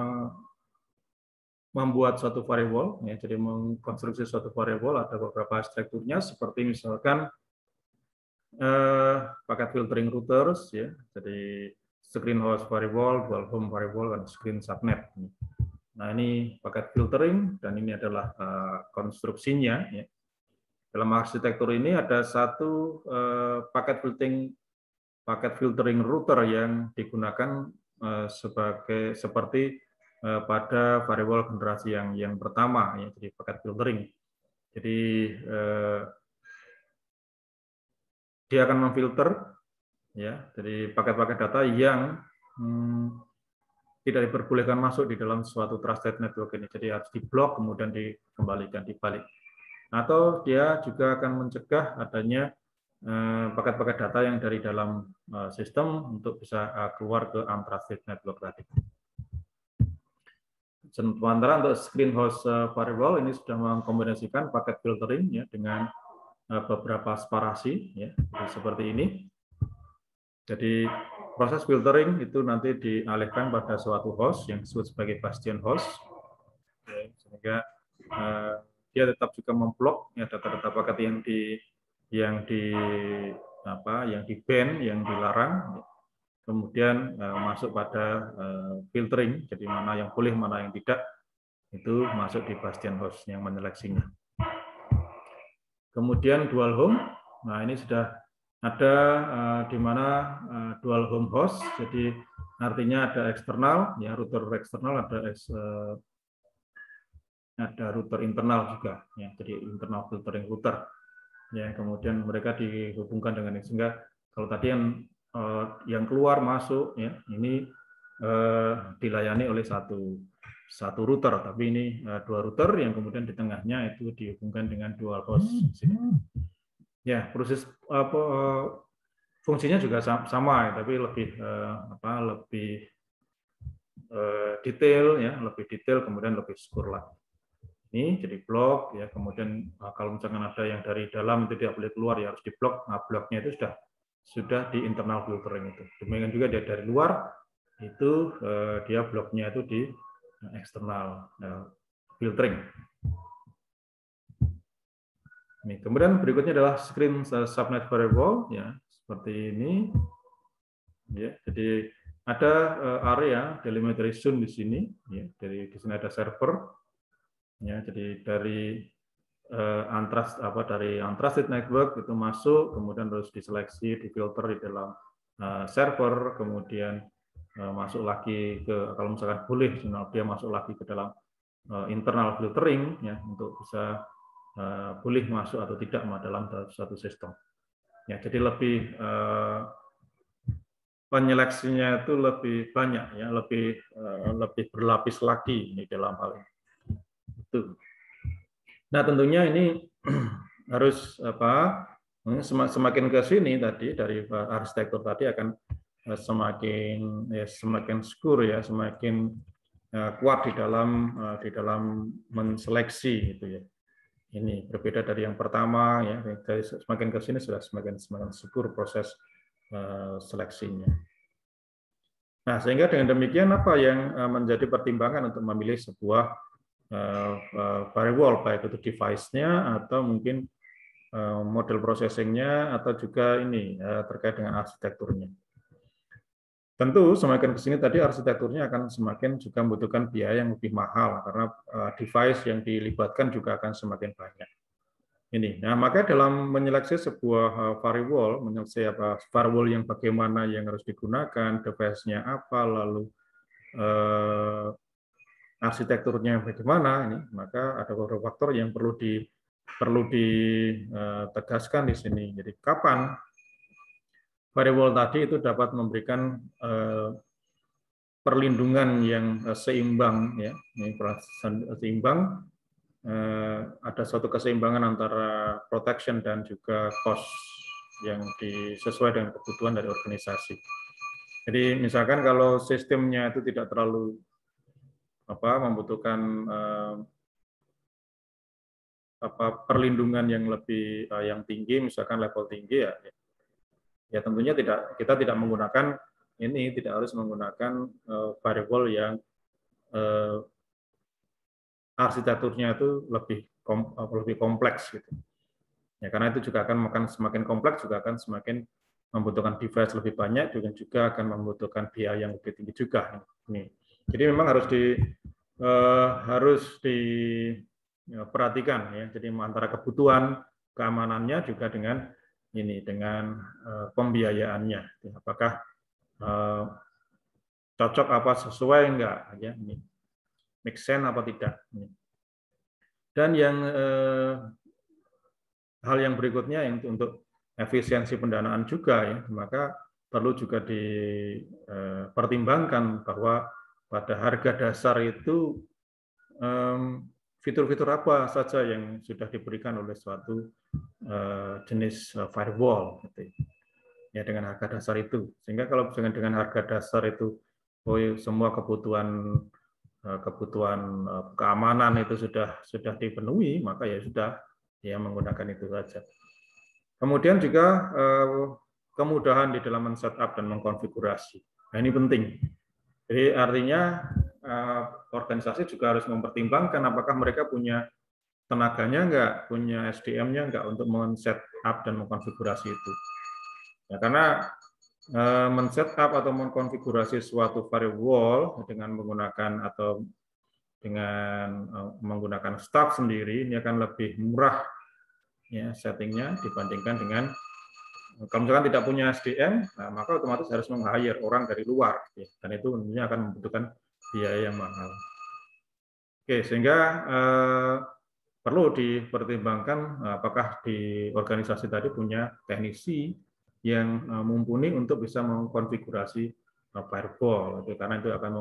membuat suatu variabel, ya, jadi mengkonstruksi suatu variabel ada beberapa arsitekturnya, seperti misalkan eh, paket filtering routers, ya, jadi screen host variable, dual home variable, dan screen subnet. Nah, ini paket filtering dan ini adalah eh, konstruksinya. Ya. Dalam arsitektur ini ada satu eh, paket filtering paket filtering router yang digunakan eh, sebagai seperti pada variabel generasi yang yang pertama, ya, jadi paket filtering. Jadi eh, dia akan memfilter, ya, jadi paket-paket data yang hmm, tidak diperbolehkan masuk di dalam suatu trusted network ini. Jadi harus diblok kemudian dikembalikan dibalik. Atau dia juga akan mencegah adanya paket-paket eh, data yang dari dalam eh, sistem untuk bisa eh, keluar ke untrusted network tadi. Sementara untuk screen host variable ini sudah mengkombinasikan paket filtering, ya, dengan beberapa separasi, ya, seperti ini. Jadi proses filtering itu nanti dialihkan pada suatu host yang disebut sebagai bastion host, ya, sehingga uh, dia tetap juga memblok, ya, data-data paket yang di yang di apa yang di ban, yang dilarang. Ya. Kemudian uh, masuk pada uh, filtering, jadi mana yang boleh, mana yang tidak, itu masuk di bastion host yang menyeleksinya. Kemudian dual home, nah ini sudah ada uh, di mana uh, dual home host, jadi artinya ada eksternal, ya, router eksternal, ada uh, ada router internal juga, ya, jadi internal filtering router, ya, kemudian mereka dihubungkan dengan ini, sehingga kalau tadi yang uh, yang keluar masuk, ya, ini uh, dilayani oleh satu satu router, tapi ini uh, dua router yang kemudian di tengahnya itu dihubungkan dengan dual host. Ya, proses apa uh, fungsinya juga sama, ya, tapi lebih uh, apa lebih uh, detail, ya, lebih detail, kemudian lebih secure lagi. Ini jadi blok, ya, kemudian uh, kalau misalkan ada yang dari dalam itu tidak boleh keluar, ya harus diblok. Nah, bloknya itu sudah sudah di internal filtering itu. Demikian juga dia dari luar itu uh, dia bloknya itu di eksternal uh, filtering. Ini, kemudian berikutnya adalah screen subnet variable, ya, seperti ini, ya. Jadi ada area telemetry zone di sini, ya. Dari di sini ada server, ya. Jadi dari uh, untrust apa dari untrusted network itu masuk, kemudian harus diseleksi, difilter di dalam uh, server, kemudian uh, masuk lagi ke, kalau misalkan boleh, dia masuk lagi ke dalam uh, internal filtering, ya, untuk bisa Uh, boleh masuk atau tidak dalam satu sistem. Ya, jadi lebih uh, penyeleksinya itu lebih banyak, ya, lebih uh, lebih berlapis lagi di dalam hal ini. Itu. Nah, tentunya ini harus apa? Semakin ke sini tadi dari arsitektur tadi akan semakin ya, semakin secure ya, semakin uh, kuat di dalam uh, di dalam menseleksi gitu ya. Ini berbeda dari yang pertama ya, dari semakin ke sini sudah semakin semakin secure proses uh, seleksinya. Nah, sehingga dengan demikian apa yang uh, menjadi pertimbangan untuk memilih sebuah uh, uh, firewall, baik itu device-nya atau mungkin uh, model processing-nya atau juga ini uh, terkait dengan arsitekturnya. Tentu semakin ke sini tadi arsitekturnya akan semakin juga membutuhkan biaya yang lebih mahal karena uh, device yang dilibatkan juga akan semakin banyak. Ini, nah maka dalam menyeleksi sebuah uh, firewall, menyeleksi apa firewall yang bagaimana yang harus digunakan, device-nya apa, lalu uh, arsitekturnya bagaimana, ini maka ada beberapa faktor yang perlu di perlu ditegaskan uh, di sini. Jadi kapan firewall tadi itu dapat memberikan uh, perlindungan yang seimbang ya, ini seimbang, ada suatu keseimbangan antara protection dan juga cost yang sesuai dengan kebutuhan dari organisasi. Jadi misalkan kalau sistemnya itu tidak terlalu apa membutuhkan apa perlindungan yang lebih yang tinggi, misalkan level tinggi ya, ya tentunya tidak kita tidak menggunakan ini tidak harus menggunakan uh, firewall yang uh, arsitekturnya itu lebih kom, lebih kompleks gitu. Ya karena itu juga akan makan semakin kompleks juga akan semakin membutuhkan device lebih banyak dan juga akan membutuhkan biaya yang lebih tinggi juga. Ini. Jadi memang harus di uh, harus diperhatikan ya. Jadi antara kebutuhan keamanannya juga dengan ini dengan uh, pembiayaannya. Apakah uh, cocok apa sesuai enggak ya ini make sense apa tidak. Dan yang eh, hal yang berikutnya yang untuk efisiensi pendanaan juga ya, maka perlu juga dipertimbangkan bahwa pada harga dasar itu fitur-fitur eh, apa saja yang sudah diberikan oleh suatu eh, jenis firewall. Gitu. Ya dengan harga dasar itu, sehingga kalau dengan dengan harga dasar itu oh, semua kebutuhan kebutuhan keamanan itu sudah sudah dipenuhi, maka ya sudah ya menggunakan itu saja. Kemudian juga kemudahan di dalam men-setup dan mengkonfigurasi. Nah ini penting. Jadi artinya organisasi juga harus mempertimbangkan apakah mereka punya tenaganya enggak, punya S D M-nya enggak untuk men-setup dan mengkonfigurasi itu. Ya, karena men-setup atau mengkonfigurasi suatu firewall dengan menggunakan atau dengan menggunakan staff sendiri ini akan lebih murah ya settingnya dibandingkan dengan kalau misalkan tidak punya S D M, nah, maka otomatis harus meng-hire orang dari luar ya, dan itu tentunya akan membutuhkan biaya yang mahal. Oke, sehingga eh, perlu dipertimbangkan apakah di organisasi tadi punya teknisi yang mumpuni untuk bisa mengkonfigurasi firewall, itu karena itu akan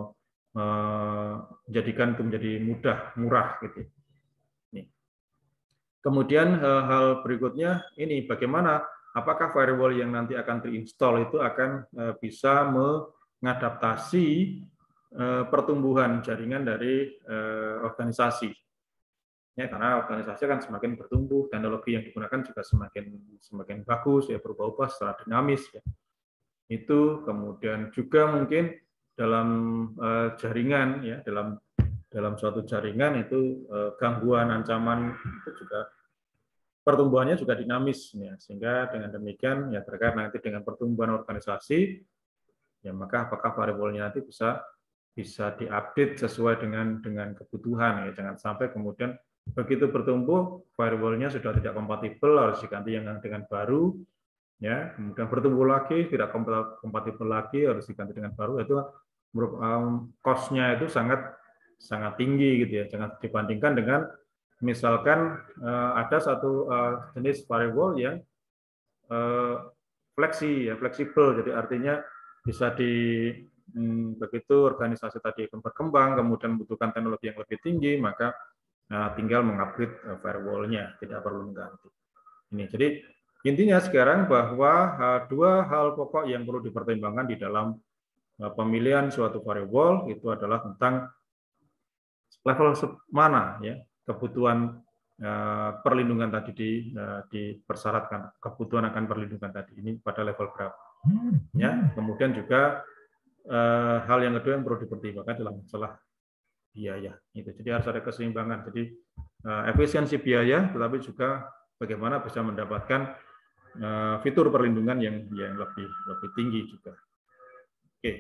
menjadikan itu menjadi mudah, murah gitu. Nih. Kemudian hal berikutnya ini bagaimana apakah firewall yang nanti akan terinstall itu akan bisa mengadaptasi pertumbuhan jaringan dari organisasi. Ya, karena organisasi kan semakin bertumbuh, teknologi yang digunakan juga semakin semakin bagus, ya berubah-ubah secara dinamis. Ya. Itu kemudian juga mungkin dalam uh, jaringan, ya dalam dalam suatu jaringan itu uh, gangguan, ancaman itu juga pertumbuhannya juga dinamis, ya. Sehingga dengan demikian ya terkait nanti dengan pertumbuhan organisasi, ya maka apakah firewall-nya nanti bisa bisa diupdate sesuai dengan dengan kebutuhan, ya jangan sampai kemudian begitu bertumbuh firewall-nya sudah tidak kompatibel harus diganti yang dengan baru ya kemudian bertumbuh lagi tidak kompatibel lagi harus diganti dengan baru itu um, cost-nya itu sangat sangat tinggi gitu ya jangan dibandingkan dengan misalkan uh, ada satu uh, jenis firewall yang uh, fleksi ya fleksibel jadi artinya bisa di hmm, begitu organisasi tadi berkembang kemudian membutuhkan teknologi yang lebih tinggi maka Nah, tinggal mengupgrade firewall-nya, tidak perlu mengganti. Ini, jadi Intinya sekarang bahwa uh, dua hal pokok yang perlu dipertimbangkan di dalam uh, pemilihan suatu firewall itu adalah tentang level mana ya kebutuhan uh, perlindungan tadi di, uh, dipersyaratkan, kebutuhan akan perlindungan tadi ini pada level berapa. Ya, kemudian juga uh, hal yang kedua yang perlu dipertimbangkan dalam masalah biaya. Itu. Jadi harus ada keseimbangan. Jadi uh, efisiensi biaya, tetapi juga bagaimana bisa mendapatkan fitur perlindungan yang yang lebih lebih tinggi juga. Oke.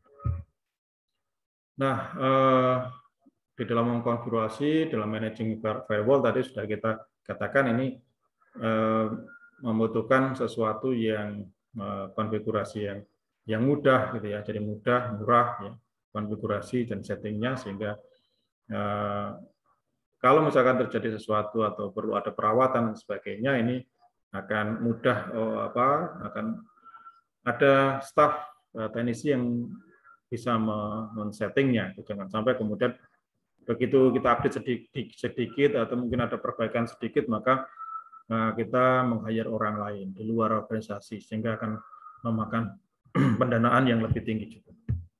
Nah, eh, di dalam mengkonfigurasi, dalam managing firewall tadi sudah kita katakan ini eh, membutuhkan sesuatu yang eh, konfigurasi yang yang mudah gitu ya. Jadi mudah, murah ya konfigurasi dan settingnya sehingga eh, kalau misalkan terjadi sesuatu atau perlu ada perawatan dan sebagainya ini akan mudah oh, apa akan ada staf uh, teknisi yang bisa men-settingnya, jangan sampai kemudian begitu kita update sedikit, sedikit atau mungkin ada perbaikan sedikit maka uh, kita meng-hire orang lain di luar organisasi sehingga akan memakan pendanaan yang lebih tinggi juga.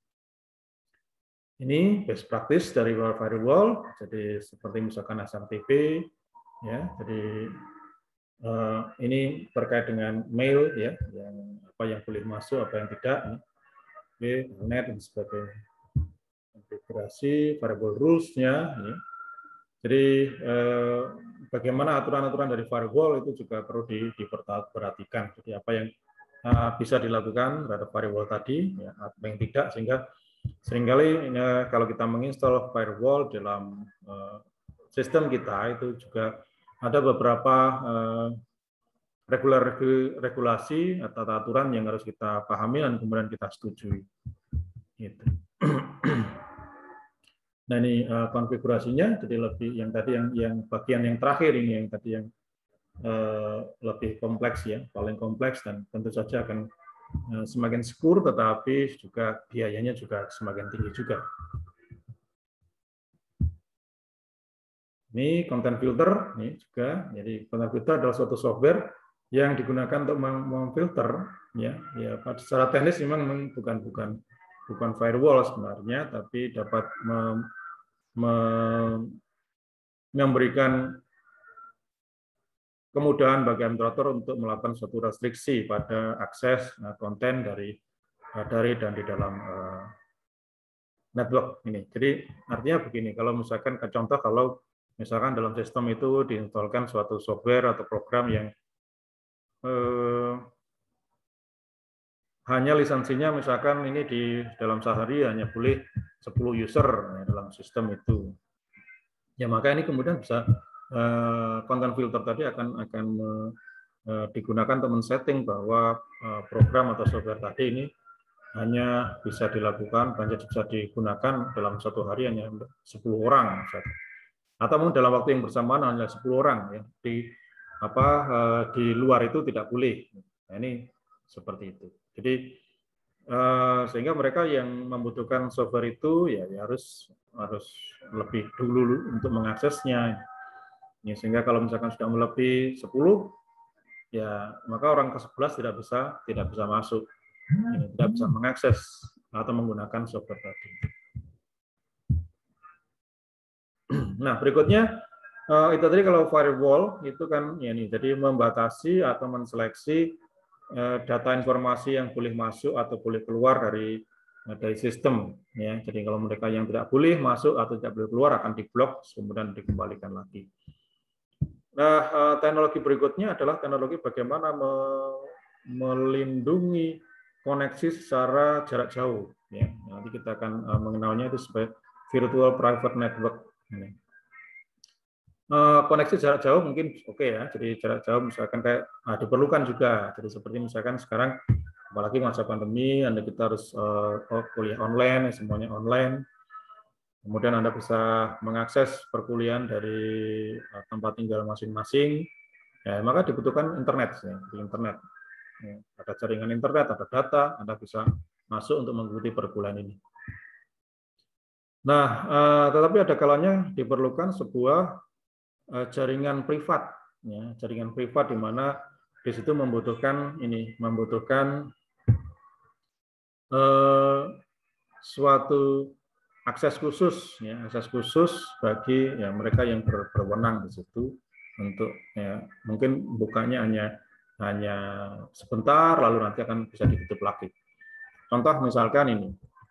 Ini best practice dari firewall, jadi seperti misalkan S M T P, ya, jadi Uh, ini terkait dengan mail ya, yang apa yang boleh masuk, apa yang tidak, ya. Oke, net dan sebagainya. Konfigurasi, variable rules-nya. Ya. Jadi eh, bagaimana aturan-aturan dari firewall itu juga perlu di, diperhatikan. Jadi apa yang uh, bisa dilakukan terhadap firewall tadi, ya, apa yang tidak, sehingga seringkali ya, kalau kita menginstal firewall dalam uh, sistem kita itu juga ada beberapa uh, regular regulasi atau aturan yang harus kita pahami dan kemudian kita setujui. Gitu. Nah ini uh, konfigurasinya jadi lebih yang tadi yang yang bagian yang terakhir ini yang tadi yang uh, lebih kompleks ya, paling kompleks dan tentu saja akan uh, semakin secure tetapi juga biayanya juga semakin tinggi juga. Ini content filter, ini juga. Jadi content filter adalah suatu software yang digunakan untuk memfilter, ya, ya. Secara teknis memang bukan bukan bukan firewall sebenarnya, tapi dapat mem, mem, memberikan kemudahan bagi administrator untuk melakukan suatu restriksi pada akses konten dari dari dan di dalam uh, network ini. Jadi artinya begini, kalau misalkan contoh kalau misalkan dalam sistem itu diinstalkan suatu software atau program yang eh, hanya lisensinya misalkan ini di dalam sehari hanya boleh sepuluh user ya, dalam sistem itu. Ya maka ini kemudian bisa eh, content filter tadi akan akan eh, digunakan untuk men-setting bahwa eh, program atau software tadi ini hanya bisa dilakukan, hanya bisa digunakan dalam satu hari hanya sepuluh orang misalkan. Atau mungkin dalam waktu yang bersamaan hanya sepuluh orang ya di apa di luar itu tidak boleh. Nah, ini seperti itu. Jadi sehingga mereka yang membutuhkan software itu ya, ya harus harus lebih dulu untuk mengaksesnya. Ya, sehingga kalau misalkan sudah melebihi sepuluh ya maka orang ke sebelas tidak bisa tidak bisa masuk. Ini tidak bisa mengakses atau menggunakan software tadi. Nah, berikutnya Uh, itu tadi kalau firewall itu kan ya nih, jadi membatasi atau menseleksi uh, data informasi yang boleh masuk atau boleh keluar dari uh, dari sistem. Ya, jadi kalau mereka yang tidak boleh masuk atau tidak boleh keluar akan diblok kemudian dikembalikan lagi. Nah, uh, teknologi berikutnya adalah teknologi bagaimana me melindungi koneksi secara jarak jauh. Ya, nanti kita akan uh, mengenalnya itu sebagai virtual private network. Ini. Koneksi jarak jauh mungkin oke okay ya, jadi jarak jauh misalkan kayak nah, diperlukan juga, jadi seperti misalkan sekarang apalagi masa pandemi, Anda kita harus uh, kuliah online, semuanya online, kemudian Anda bisa mengakses perkuliahan dari uh, tempat tinggal masing-masing, ya, maka dibutuhkan internet, ya, di internet, ya, ada jaringan internet, ada data, Anda bisa masuk untuk mengikuti perkuliahan ini. Nah, uh, tetapi ada kalanya diperlukan sebuah jaringan privat, ya, jaringan privat di mana di situ membutuhkan ini, membutuhkan eh, suatu akses khusus, ya, akses khusus bagi ya mereka yang ber, berwenang di situ untuk ya, mungkin bukanya hanya hanya sebentar, lalu nanti akan bisa ditutup lagi. Contoh misalkan ini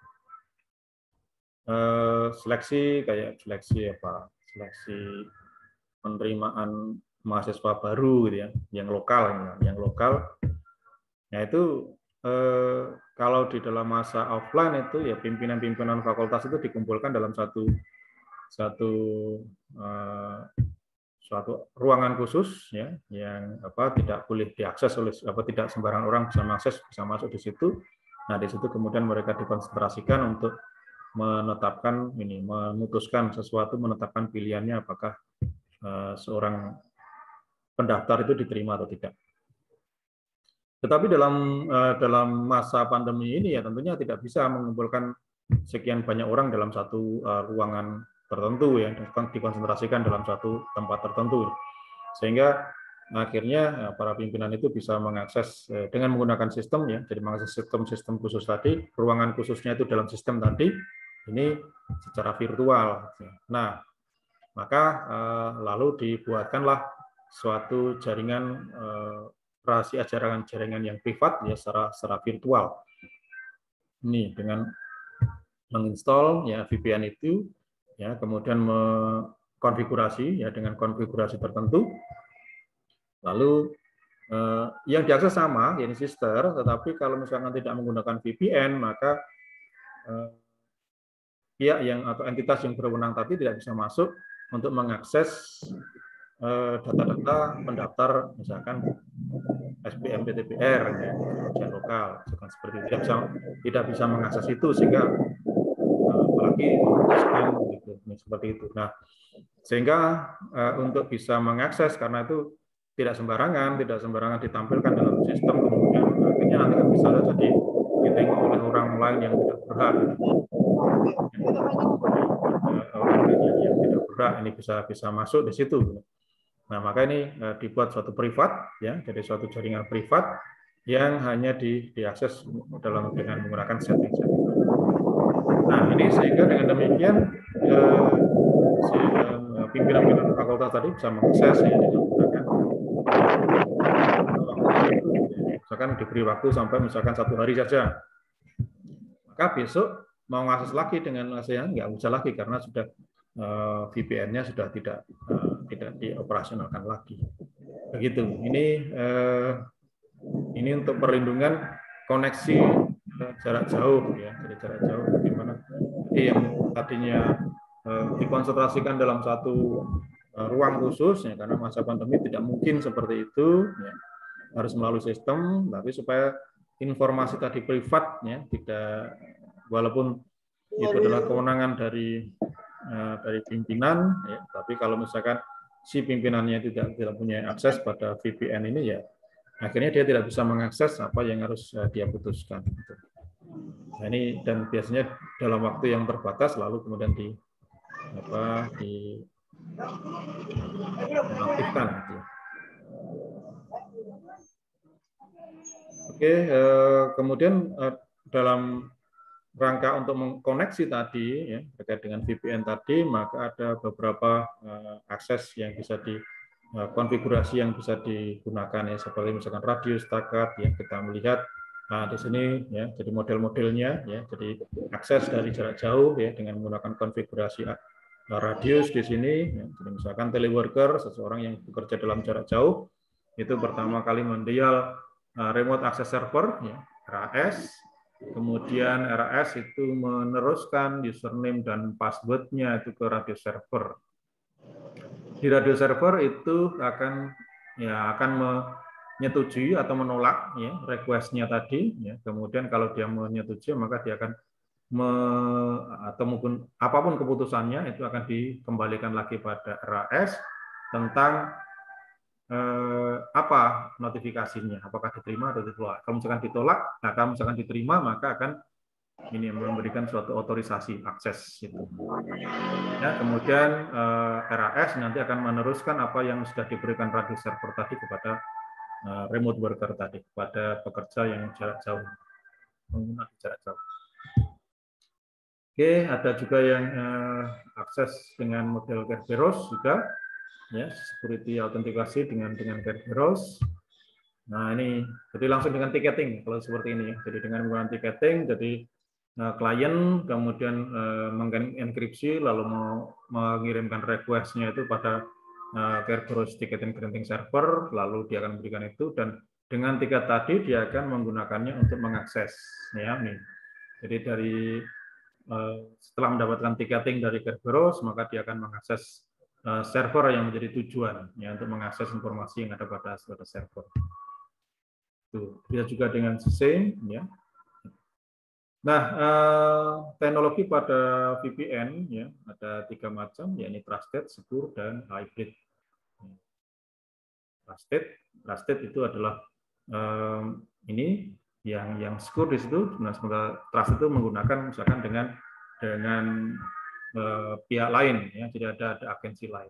eh, seleksi kayak seleksi apa, seleksi penerimaan mahasiswa baru gitu ya, yang lokal, yang lokal. Nah itu eh, kalau di dalam masa offline itu ya pimpinan-pimpinan fakultas itu dikumpulkan dalam satu satu eh, suatu ruangan khusus ya yang apa tidak boleh diakses oleh apa tidak sembarang orang bisa mengakses, bisa masuk di situ. Nah di situ kemudian mereka dikonsentrasikan untuk menetapkan ini, memutuskan sesuatu, menetapkan pilihannya apakah eh, seorang pendaftar itu diterima atau tidak. Tetapi dalam dalam masa pandemi ini ya tentunya tidak bisa mengumpulkan sekian banyak orang dalam satu ruangan tertentu ya, dikonsentrasikan dalam satu tempat tertentu, sehingga akhirnya para pimpinan itu bisa mengakses dengan menggunakan sistem ya, jadi mengakses sistem-sistem khusus tadi, ruangan khususnya itu dalam sistem tadi ini secara virtual. Nah, maka lalu dibuatkanlah suatu jaringan rahasia jaringan-jaringan yang privat ya secara secara virtual. Ini dengan menginstall ya V P N itu ya, kemudian mengkonfigurasi ya dengan konfigurasi tertentu. Lalu eh, yang diakses sama yakni sister, tetapi kalau misalkan tidak menggunakan V P N maka eh, pihak yang atau entitas yang berwenang tadi tidak bisa masuk untuk mengakses data-data pendaftar misalkan S B M P T N R ya, ujian lokal, seperti itu. Tidak bisa tidak bisa mengakses itu sehingga apalagi memutuskan gitu, seperti itu. Nah, sehingga uh, untuk bisa mengakses karena itu tidak sembarangan, tidak sembarangan ditampilkan dalam sistem, kemudian akhirnya nanti kan bisa saja ditengok oleh orang lain yang tidak berhak. Orang yang tidak berhak ini bisa bisa masuk di situ. Nah, maka ini uh, dibuat suatu privat ya, jadi suatu jaringan privat yang hanya di, diakses dalam dengan menggunakan setting-setting. Nah, ini sehingga dengan demikian eh, si eh, pimpinan-pimpinan fakultas tadi bisa mengakses ya dengan menggunakan misalkan diberi waktu sampai misalkan satu hari saja. Maka besok mau ngakses lagi dengan saya nggak bisa lagi karena sudah eh, V P N-nya sudah tidak eh, tidak dioperasionalkan lagi. Begitu. Ini eh, ini untuk perlindungan koneksi jarak jauh ya, dari jarak jauh bagaimana jadi yang tadinya eh, dikonsentrasikan dalam satu eh, ruang khusus ya, karena masa pandemi tidak mungkin seperti itu ya, harus melalui sistem, tapi supaya informasi tadi privat ya, tidak walaupun itu adalah kewenangan dari eh, dari pimpinan ya, tapi kalau misalkan si pimpinannya tidak tidak punya akses pada V P N ini ya akhirnya dia tidak bisa mengakses apa yang harus dia putuskan. Nah, ini dan biasanya dalam waktu yang terbatas lalu kemudian di apa di aktifkan. Gitu. Oke, eh, kemudian eh, dalam rangka untuk mengkoneksi tadi ya terkait dengan V P N tadi, maka ada beberapa eh, akses yang bisa di konfigurasi yang bisa digunakan ya, seperti misalkan radius, takat ya, kita melihat nah di sini ya, jadi model-modelnya ya, jadi akses dari jarak jauh ya dengan menggunakan konfigurasi radius di sini ya, jadi misalkan teleworker, seseorang yang bekerja dalam jarak jauh itu pertama kali mendial uh, remote access server ya, R A S, kemudian R A S itu meneruskan username dan password-nya itu ke radius server. Di radio server itu akan ya akan menyetujui atau menolak ya request-nya tadi ya. Kemudian kalau dia menyetujui maka dia akan me, atau mungkin apapun keputusannya itu akan dikembalikan lagi pada R A S tentang eh, apa notifikasinya, apakah diterima atau ditolak. Kalau misalkan ditolak, nah kalau misalkan diterima maka akan ini memberikan suatu otorisasi akses itu. Ya, kemudian eh, R A S nanti akan meneruskan apa yang sudah diberikan radius server tadi kepada uh, remote worker tadi, pada pekerja yang jarak jauh, pengguna jarak jauh. Oke, ada juga yang uh, akses dengan model Kerberos juga, ya, security autentikasi dengan dengan Kerberos. Nah ini, jadi langsung dengan ticketing kalau seperti ini ya. Jadi dengan menggunakan ticketing, jadi uh, klien kemudian uh, mengenkripsi lalu mau mengirimkan request-nya itu pada uh, Kerberos ticketing granting server, lalu dia akan memberikan itu, dan dengan tiket tadi dia akan menggunakannya untuk mengakses, ya nih. Jadi dari setelah mendapatkan tiketing dari Kerberos, maka dia akan mengakses server yang menjadi tujuan, ya, untuk mengakses informasi yang ada pada suatu server. Tuh, bisa juga dengan sysing, ya. Nah, teknologi pada V P N, ya, ada tiga macam, yakni trusted, secure, dan hybrid. Trusted, trusted itu adalah um, ini yang yang secure di situ. Nah, semoga trust itu menggunakan misalkan dengan dengan uh, pihak lain, ya, jadi ada ada agensi lain.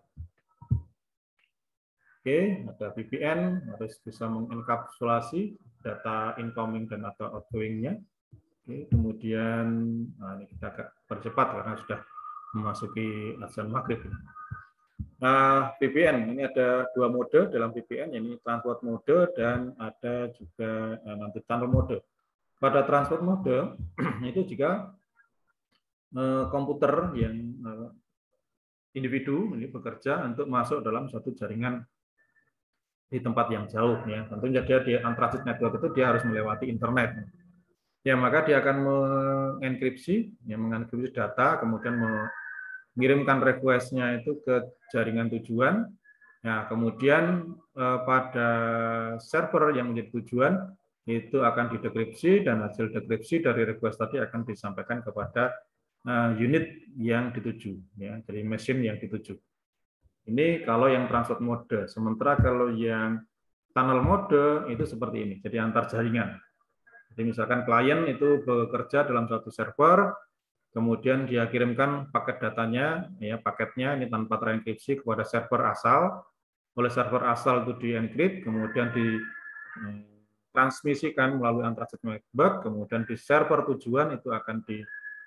Oke, ada V P N harus bisa mengenkapsulasi data incoming dan atau outgoing-nya. Oke, kemudian nah ini kita agak percepat karena sudah memasuki azan maghrib. Nah, V P N ini ada dua mode dalam V P N, yakni transport mode dan ada juga eh, nanti tunnel mode. Pada transport mode itu jika eh, komputer yang eh, individu ini bekerja untuk masuk dalam suatu jaringan di tempat yang jauh, ya tentunya dia di transit network itu dia harus melewati internet. Ya maka dia akan mengenkripsi, ya mengenkripsi data, kemudian mengirimkan request-nya itu ke jaringan tujuan. Nah, kemudian eh, pada server yang menjadi tujuan itu akan didekripsi dan hasil dekripsi dari request tadi akan disampaikan kepada eh, unit yang dituju, ya, dari mesin yang dituju. Ini kalau yang transport mode. Sementara kalau yang tunnel mode itu seperti ini, jadi antar jaringan. Jadi misalkan klien itu bekerja dalam suatu server, kemudian dia kirimkan paket datanya, ya paketnya ini tanpa terenkripsi kepada server asal. Oleh server asal itu dienkrip, kemudian ditransmisikan melalui transit network, kemudian di server tujuan itu akan di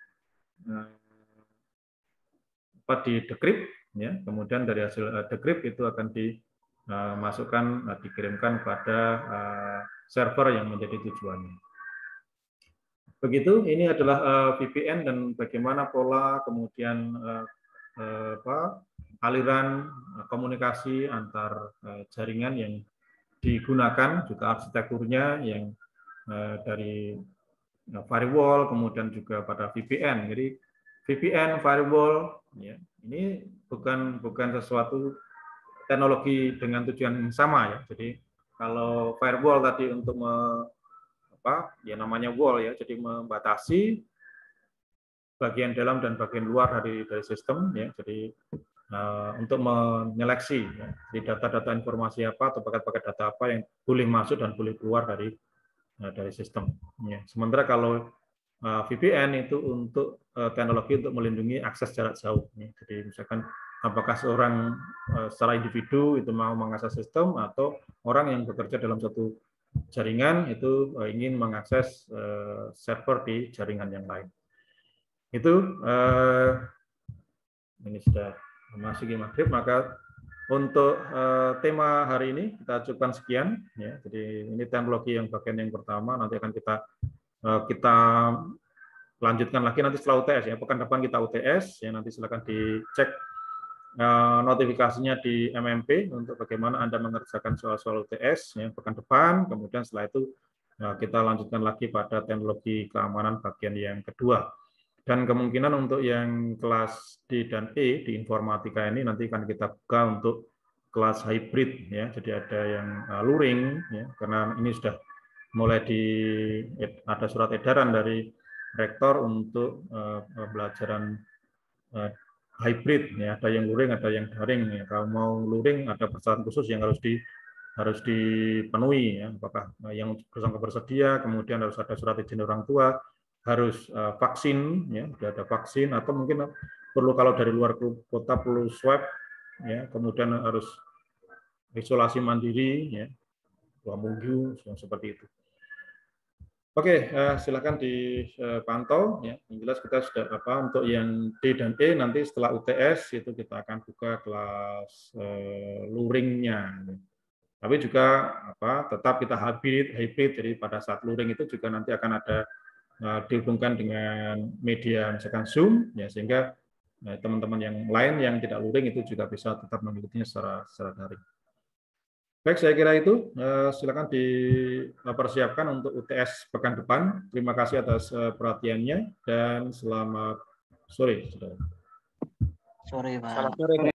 apa di decrypt, ya. Kemudian dari hasil decrypt itu akan dimasukkan, dikirimkan pada server yang menjadi tujuannya. Begitu, ini adalah uh, V P N dan bagaimana pola kemudian uh, uh, apa, aliran uh, komunikasi antar uh, jaringan yang digunakan, juga arsitekturnya yang uh, dari uh, firewall, kemudian juga pada V P N. Jadi V P N, firewall, ya, ini bukan bukan sesuatu teknologi dengan tujuan yang sama, ya. Jadi kalau firewall tadi untuk me, apa ya namanya wall, ya, jadi membatasi bagian dalam dan bagian luar dari dari sistem, ya, jadi uh, untuk menyeleksi, ya, di data-data informasi apa atau paket-paket data apa yang boleh masuk dan boleh keluar dari uh, dari sistem, ya. Sementara kalau uh, V P N itu untuk uh, teknologi untuk melindungi akses jarak jauh, ya. Jadi misalkan apakah seorang uh, secara individu itu mau mengakses sistem atau orang yang bekerja dalam satu jaringan itu ingin mengakses uh, server di jaringan yang lain. Itu uh, ini sudah memasuki maghrib, maka untuk uh, tema hari ini kita cukupkan sekian, ya. Jadi ini teknologi yang bagian yang pertama, nanti akan kita uh, kita lanjutkan lagi nanti setelah U T S, ya. Pekan depan kita U T S, ya, nanti silakan dicek notifikasinya di M M P untuk bagaimana Anda mengerjakan soal-soal U T S, ya, pekan depan. Kemudian setelah itu ya, kita lanjutkan lagi pada teknologi keamanan bagian yang kedua. Dan kemungkinan untuk yang kelas D dan E di informatika ini nanti akan kita buka untuk kelas hybrid, ya. Jadi ada yang luring, ya, karena ini sudah mulai di ada surat edaran dari rektor untuk uh, pembelajaran uh, hybrid, ya, ada yang luring, ada yang daring, ya. Kalau mau luring ada persyaratan khusus yang harus di harus dipenuhi, ya. Apakah yang bersangkutan bersedia, kemudian harus ada surat izin orang tua, harus uh, vaksin, ya, sudah ada vaksin, atau mungkin perlu kalau dari luar kota perlu swab, ya, kemudian harus isolasi mandiri, ya, dua minggu, seperti itu. Oke, silakan dipantau. Ya. Yang jelas kita sudah apa untuk yang D dan E nanti setelah U T S itu kita akan buka kelas uh, luringnya. Tapi juga apa tetap kita hybrid, hybrid. Jadi pada saat luring itu juga nanti akan ada uh, dihubungkan dengan media misalkan Zoom, ya sehingga teman-teman uh, yang lain yang tidak luring itu juga bisa tetap mengikutinya secara secara daring. Baik, saya kira itu. Silakan dipersiapkan untuk U T S pekan depan. Terima kasih atas perhatiannya dan selamat sore. Sore, Pak. Selamat sore.